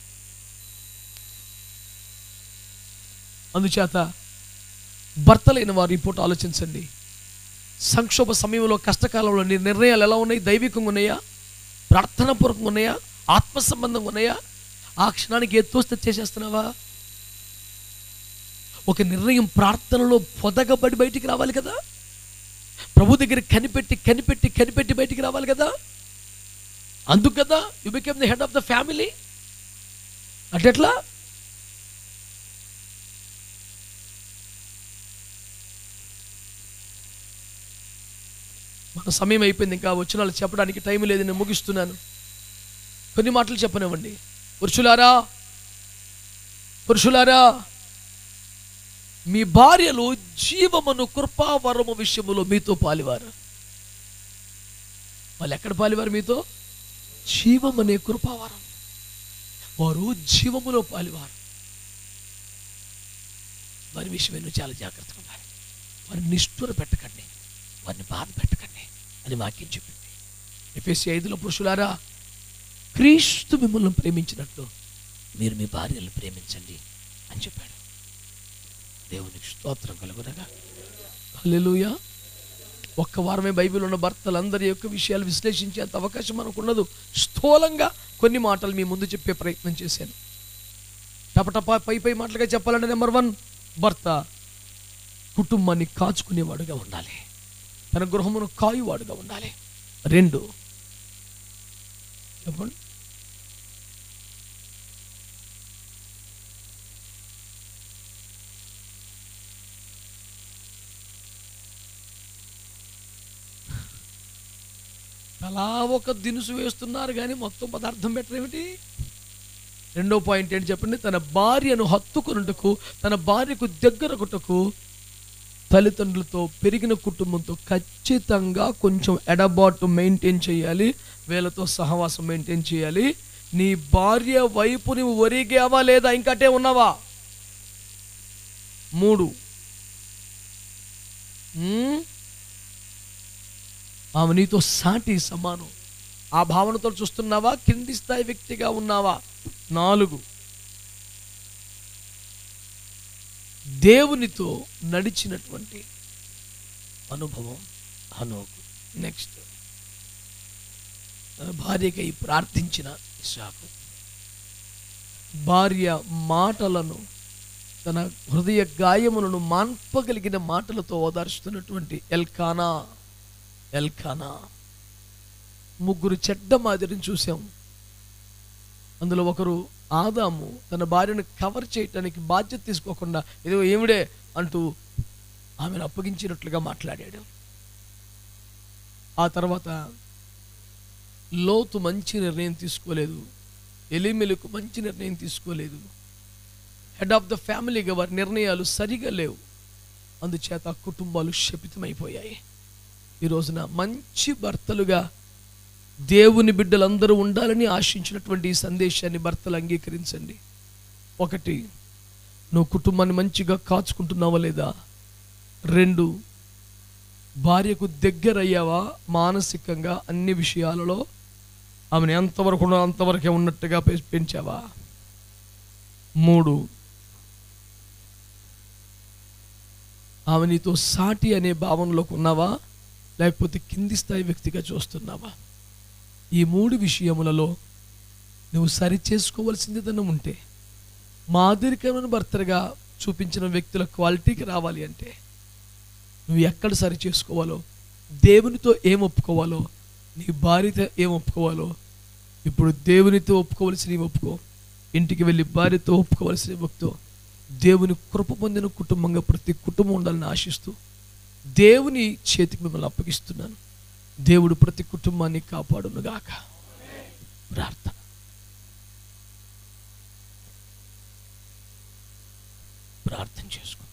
అందుచేత భర్తలైన వారు ఈ పూట ఆలోచించండి. సంక్షోభ సమయంలో, కష్టకాలంలో నీ నిర్ణయాలు ఎలా ఉన్నాయి? దైవికంగా ఉన్నాయా? ప్రార్థనాపూర్వకంగా ఉన్నాయా? ఆత్మ సంబంధంగా ఉన్నాయా? ఆ క్షణానికి ఏది తోస్తే చేసేస్తున్నావా? ఒక నిర్ణయం ప్రార్థనలో పొదగబడి బయటికి రావాలి కదా. ప్రభు దగ్గర కనిపెట్టి కనిపెట్టి కనిపెట్టి బయటికి రావాలి కదా. అందుకు కదా you became the head of the family. అట్లా మన సమయం అయిపోయింది, ఇంకా వచ్చిన వాళ్ళు చెప్పడానికి టైం లేదు, నేను ముగిస్తున్నాను. కొన్ని మాటలు చెప్పనివ్వండి. పురుషులారా, పురుషులారా, మీ భార్యలు జీవమును కృపావరము విషయములో మీతో పాలివారు. వాళ్ళు ఎక్కడ పాలివారు? మీతో. జీవమనే కృపావరం, వారు జీవములో పాలివారు. వారి విషయమే నువ్వు చాలా జాగ్రత్తగా ఉండాలి. వారిని నిష్ఠూర పెట్టకండి, వారిని బాధ పెట్టకండి అని వాక్యం చెప్పింది. ఎఫెసీ 5లో పురుషులారా, క్రీస్తు మిమ్మల్ని ప్రేమించినట్లు మీరు మీ భార్యలను ప్రేమించండి అని చెప్పాడు. దేవునికి స్తోత్రం కలుగునగా. హల్లెలూయా. ఒక్క వారమే బైబిల్ ఉన్న భర్తలందరి యొక్క విషయాలు విశ్లేషించేంత అవకాశం మనకు ఉండదు. స్థూలంగా కొన్ని మాటలు మీ ముందు చెప్పే ప్రయత్నం చేశాను. టపటపా పై మాటలుగా చెప్పాలంటే, నెంబర్ 1, భర్త కుటుంబాన్ని కాచుకునేవాడుగా ఉండాలి, తన గృహమును కాయువాడుగా ఉండాలి. 2, చెప్పండి, అలా ఒక దినుసు వేస్తున్నారు కానీ మొత్తం పదార్థం పెట్టరేమిటి? 2వ పాయింట్ ఏంటి చెప్పండి? తన భార్యను హత్తుకొనుటకు, తన భార్యకు దగ్గరకుటకు తల్లిదండ్రులతో, పెరిగిన కుటుంబంతో ఖచ్చితంగా కొంచెం ఎడబాటు మెయింటైన్ చేయాలి, వీళ్ళతో సహవాసం మెయింటైన్ చేయాలి. నీ భార్య వైపు నువ్వు ఒరిగావా లేదా, ఇంకటే ఉన్నావా? 3, ఆమె నీతో సాటి సమానం, ఆ భావనతో చూస్తున్నావా? కింది స్థాయి వ్యక్తిగా ఉన్నావా? 4, దేవునితో నడిచినటువంటి అనుభవం హనోకు. నెక్స్ట్, తన భార్యకై ప్రార్థించిన ఇస్సాకు, భార్య మాటలను, తన హృదయ గాయములను మాన్పగలిగిన మాటలతో ఓదార్చుతున్నటువంటి ఎల్కానా. 3 చెడ్డ మాదిరిని చూసాం. అందులో ఒకరు ఆదాము తన భార్యను కవర్ చేయటానికి బాధ్యత తీసుకోకుండా ఏదో ఏమిడే అంటూ ఆమెను అప్పగించినట్లుగా మాట్లాడాడు. ఆ తర్వాత లోతు మంచి నిర్ణయం తీసుకోలేదు, ఎలీమెలెకు మంచి నిర్ణయం తీసుకోలేదు. హెడ్ ఆఫ్ ద ఫ్యామిలీగా వారి నిర్ణయాలు సరిగా లేవు. అందుచేత కుటుంబాలు శపితమైపోయాయి. ఈ రోజున మంచి భర్తలుగా దేవుని బిడ్డలందరూ ఉండాలని ఆశించినటువంటి ఈ సందేశాన్ని భర్తలు అంగీకరించండి. 1, నువ్వు కుటుంబాన్ని మంచిగా కాచుకుంటున్నావా లేదా? 2, భార్యకు దగ్గరయ్యావా? మానసికంగా అన్ని విషయాలలో ఆమెను ఎంతవరకు అంతవరకే ఉన్నట్టుగా పెంచావా? 3, ఆమె నీతో సాటి అనే భావనలోకి ఉన్నావా, లేకపోతే కింది స్థాయి వ్యక్తిగా చూస్తున్నావా? ఈ 3 విషయములలో నువ్వు సరి చేసుకోవలసింది ఏదైనా ఉంటే, మాదిరికమైన భర్తగా చూపించిన వ్యక్తుల క్వాలిటీకి రావాలి అంటే నువ్వు ఎక్కడ సరి చేసుకోవాలో, దేవునితో ఏం ఒప్పుకోవాలో, నీ భార్యతో ఏం ఒప్పుకోవాలో, ఇప్పుడు దేవునితో ఒప్పుకోవలసినవి ఒప్పుకో. ఇంటికి వెళ్ళి భార్యతో ఒప్పుకోవలసిన ఒప్పుకో. దేవుని కృప పొందిన కుటుంబంగా ప్రతి కుటుంబం ఉండాలని ఆశిస్తూ దేవుని చేతికి మిమ్మల్ని అప్పగిస్తున్నాను. దేవుడు ప్రతి కుటుంబాన్ని కాపాడునుగాక. ప్రార్థన. ప్రార్థన చేసుకో.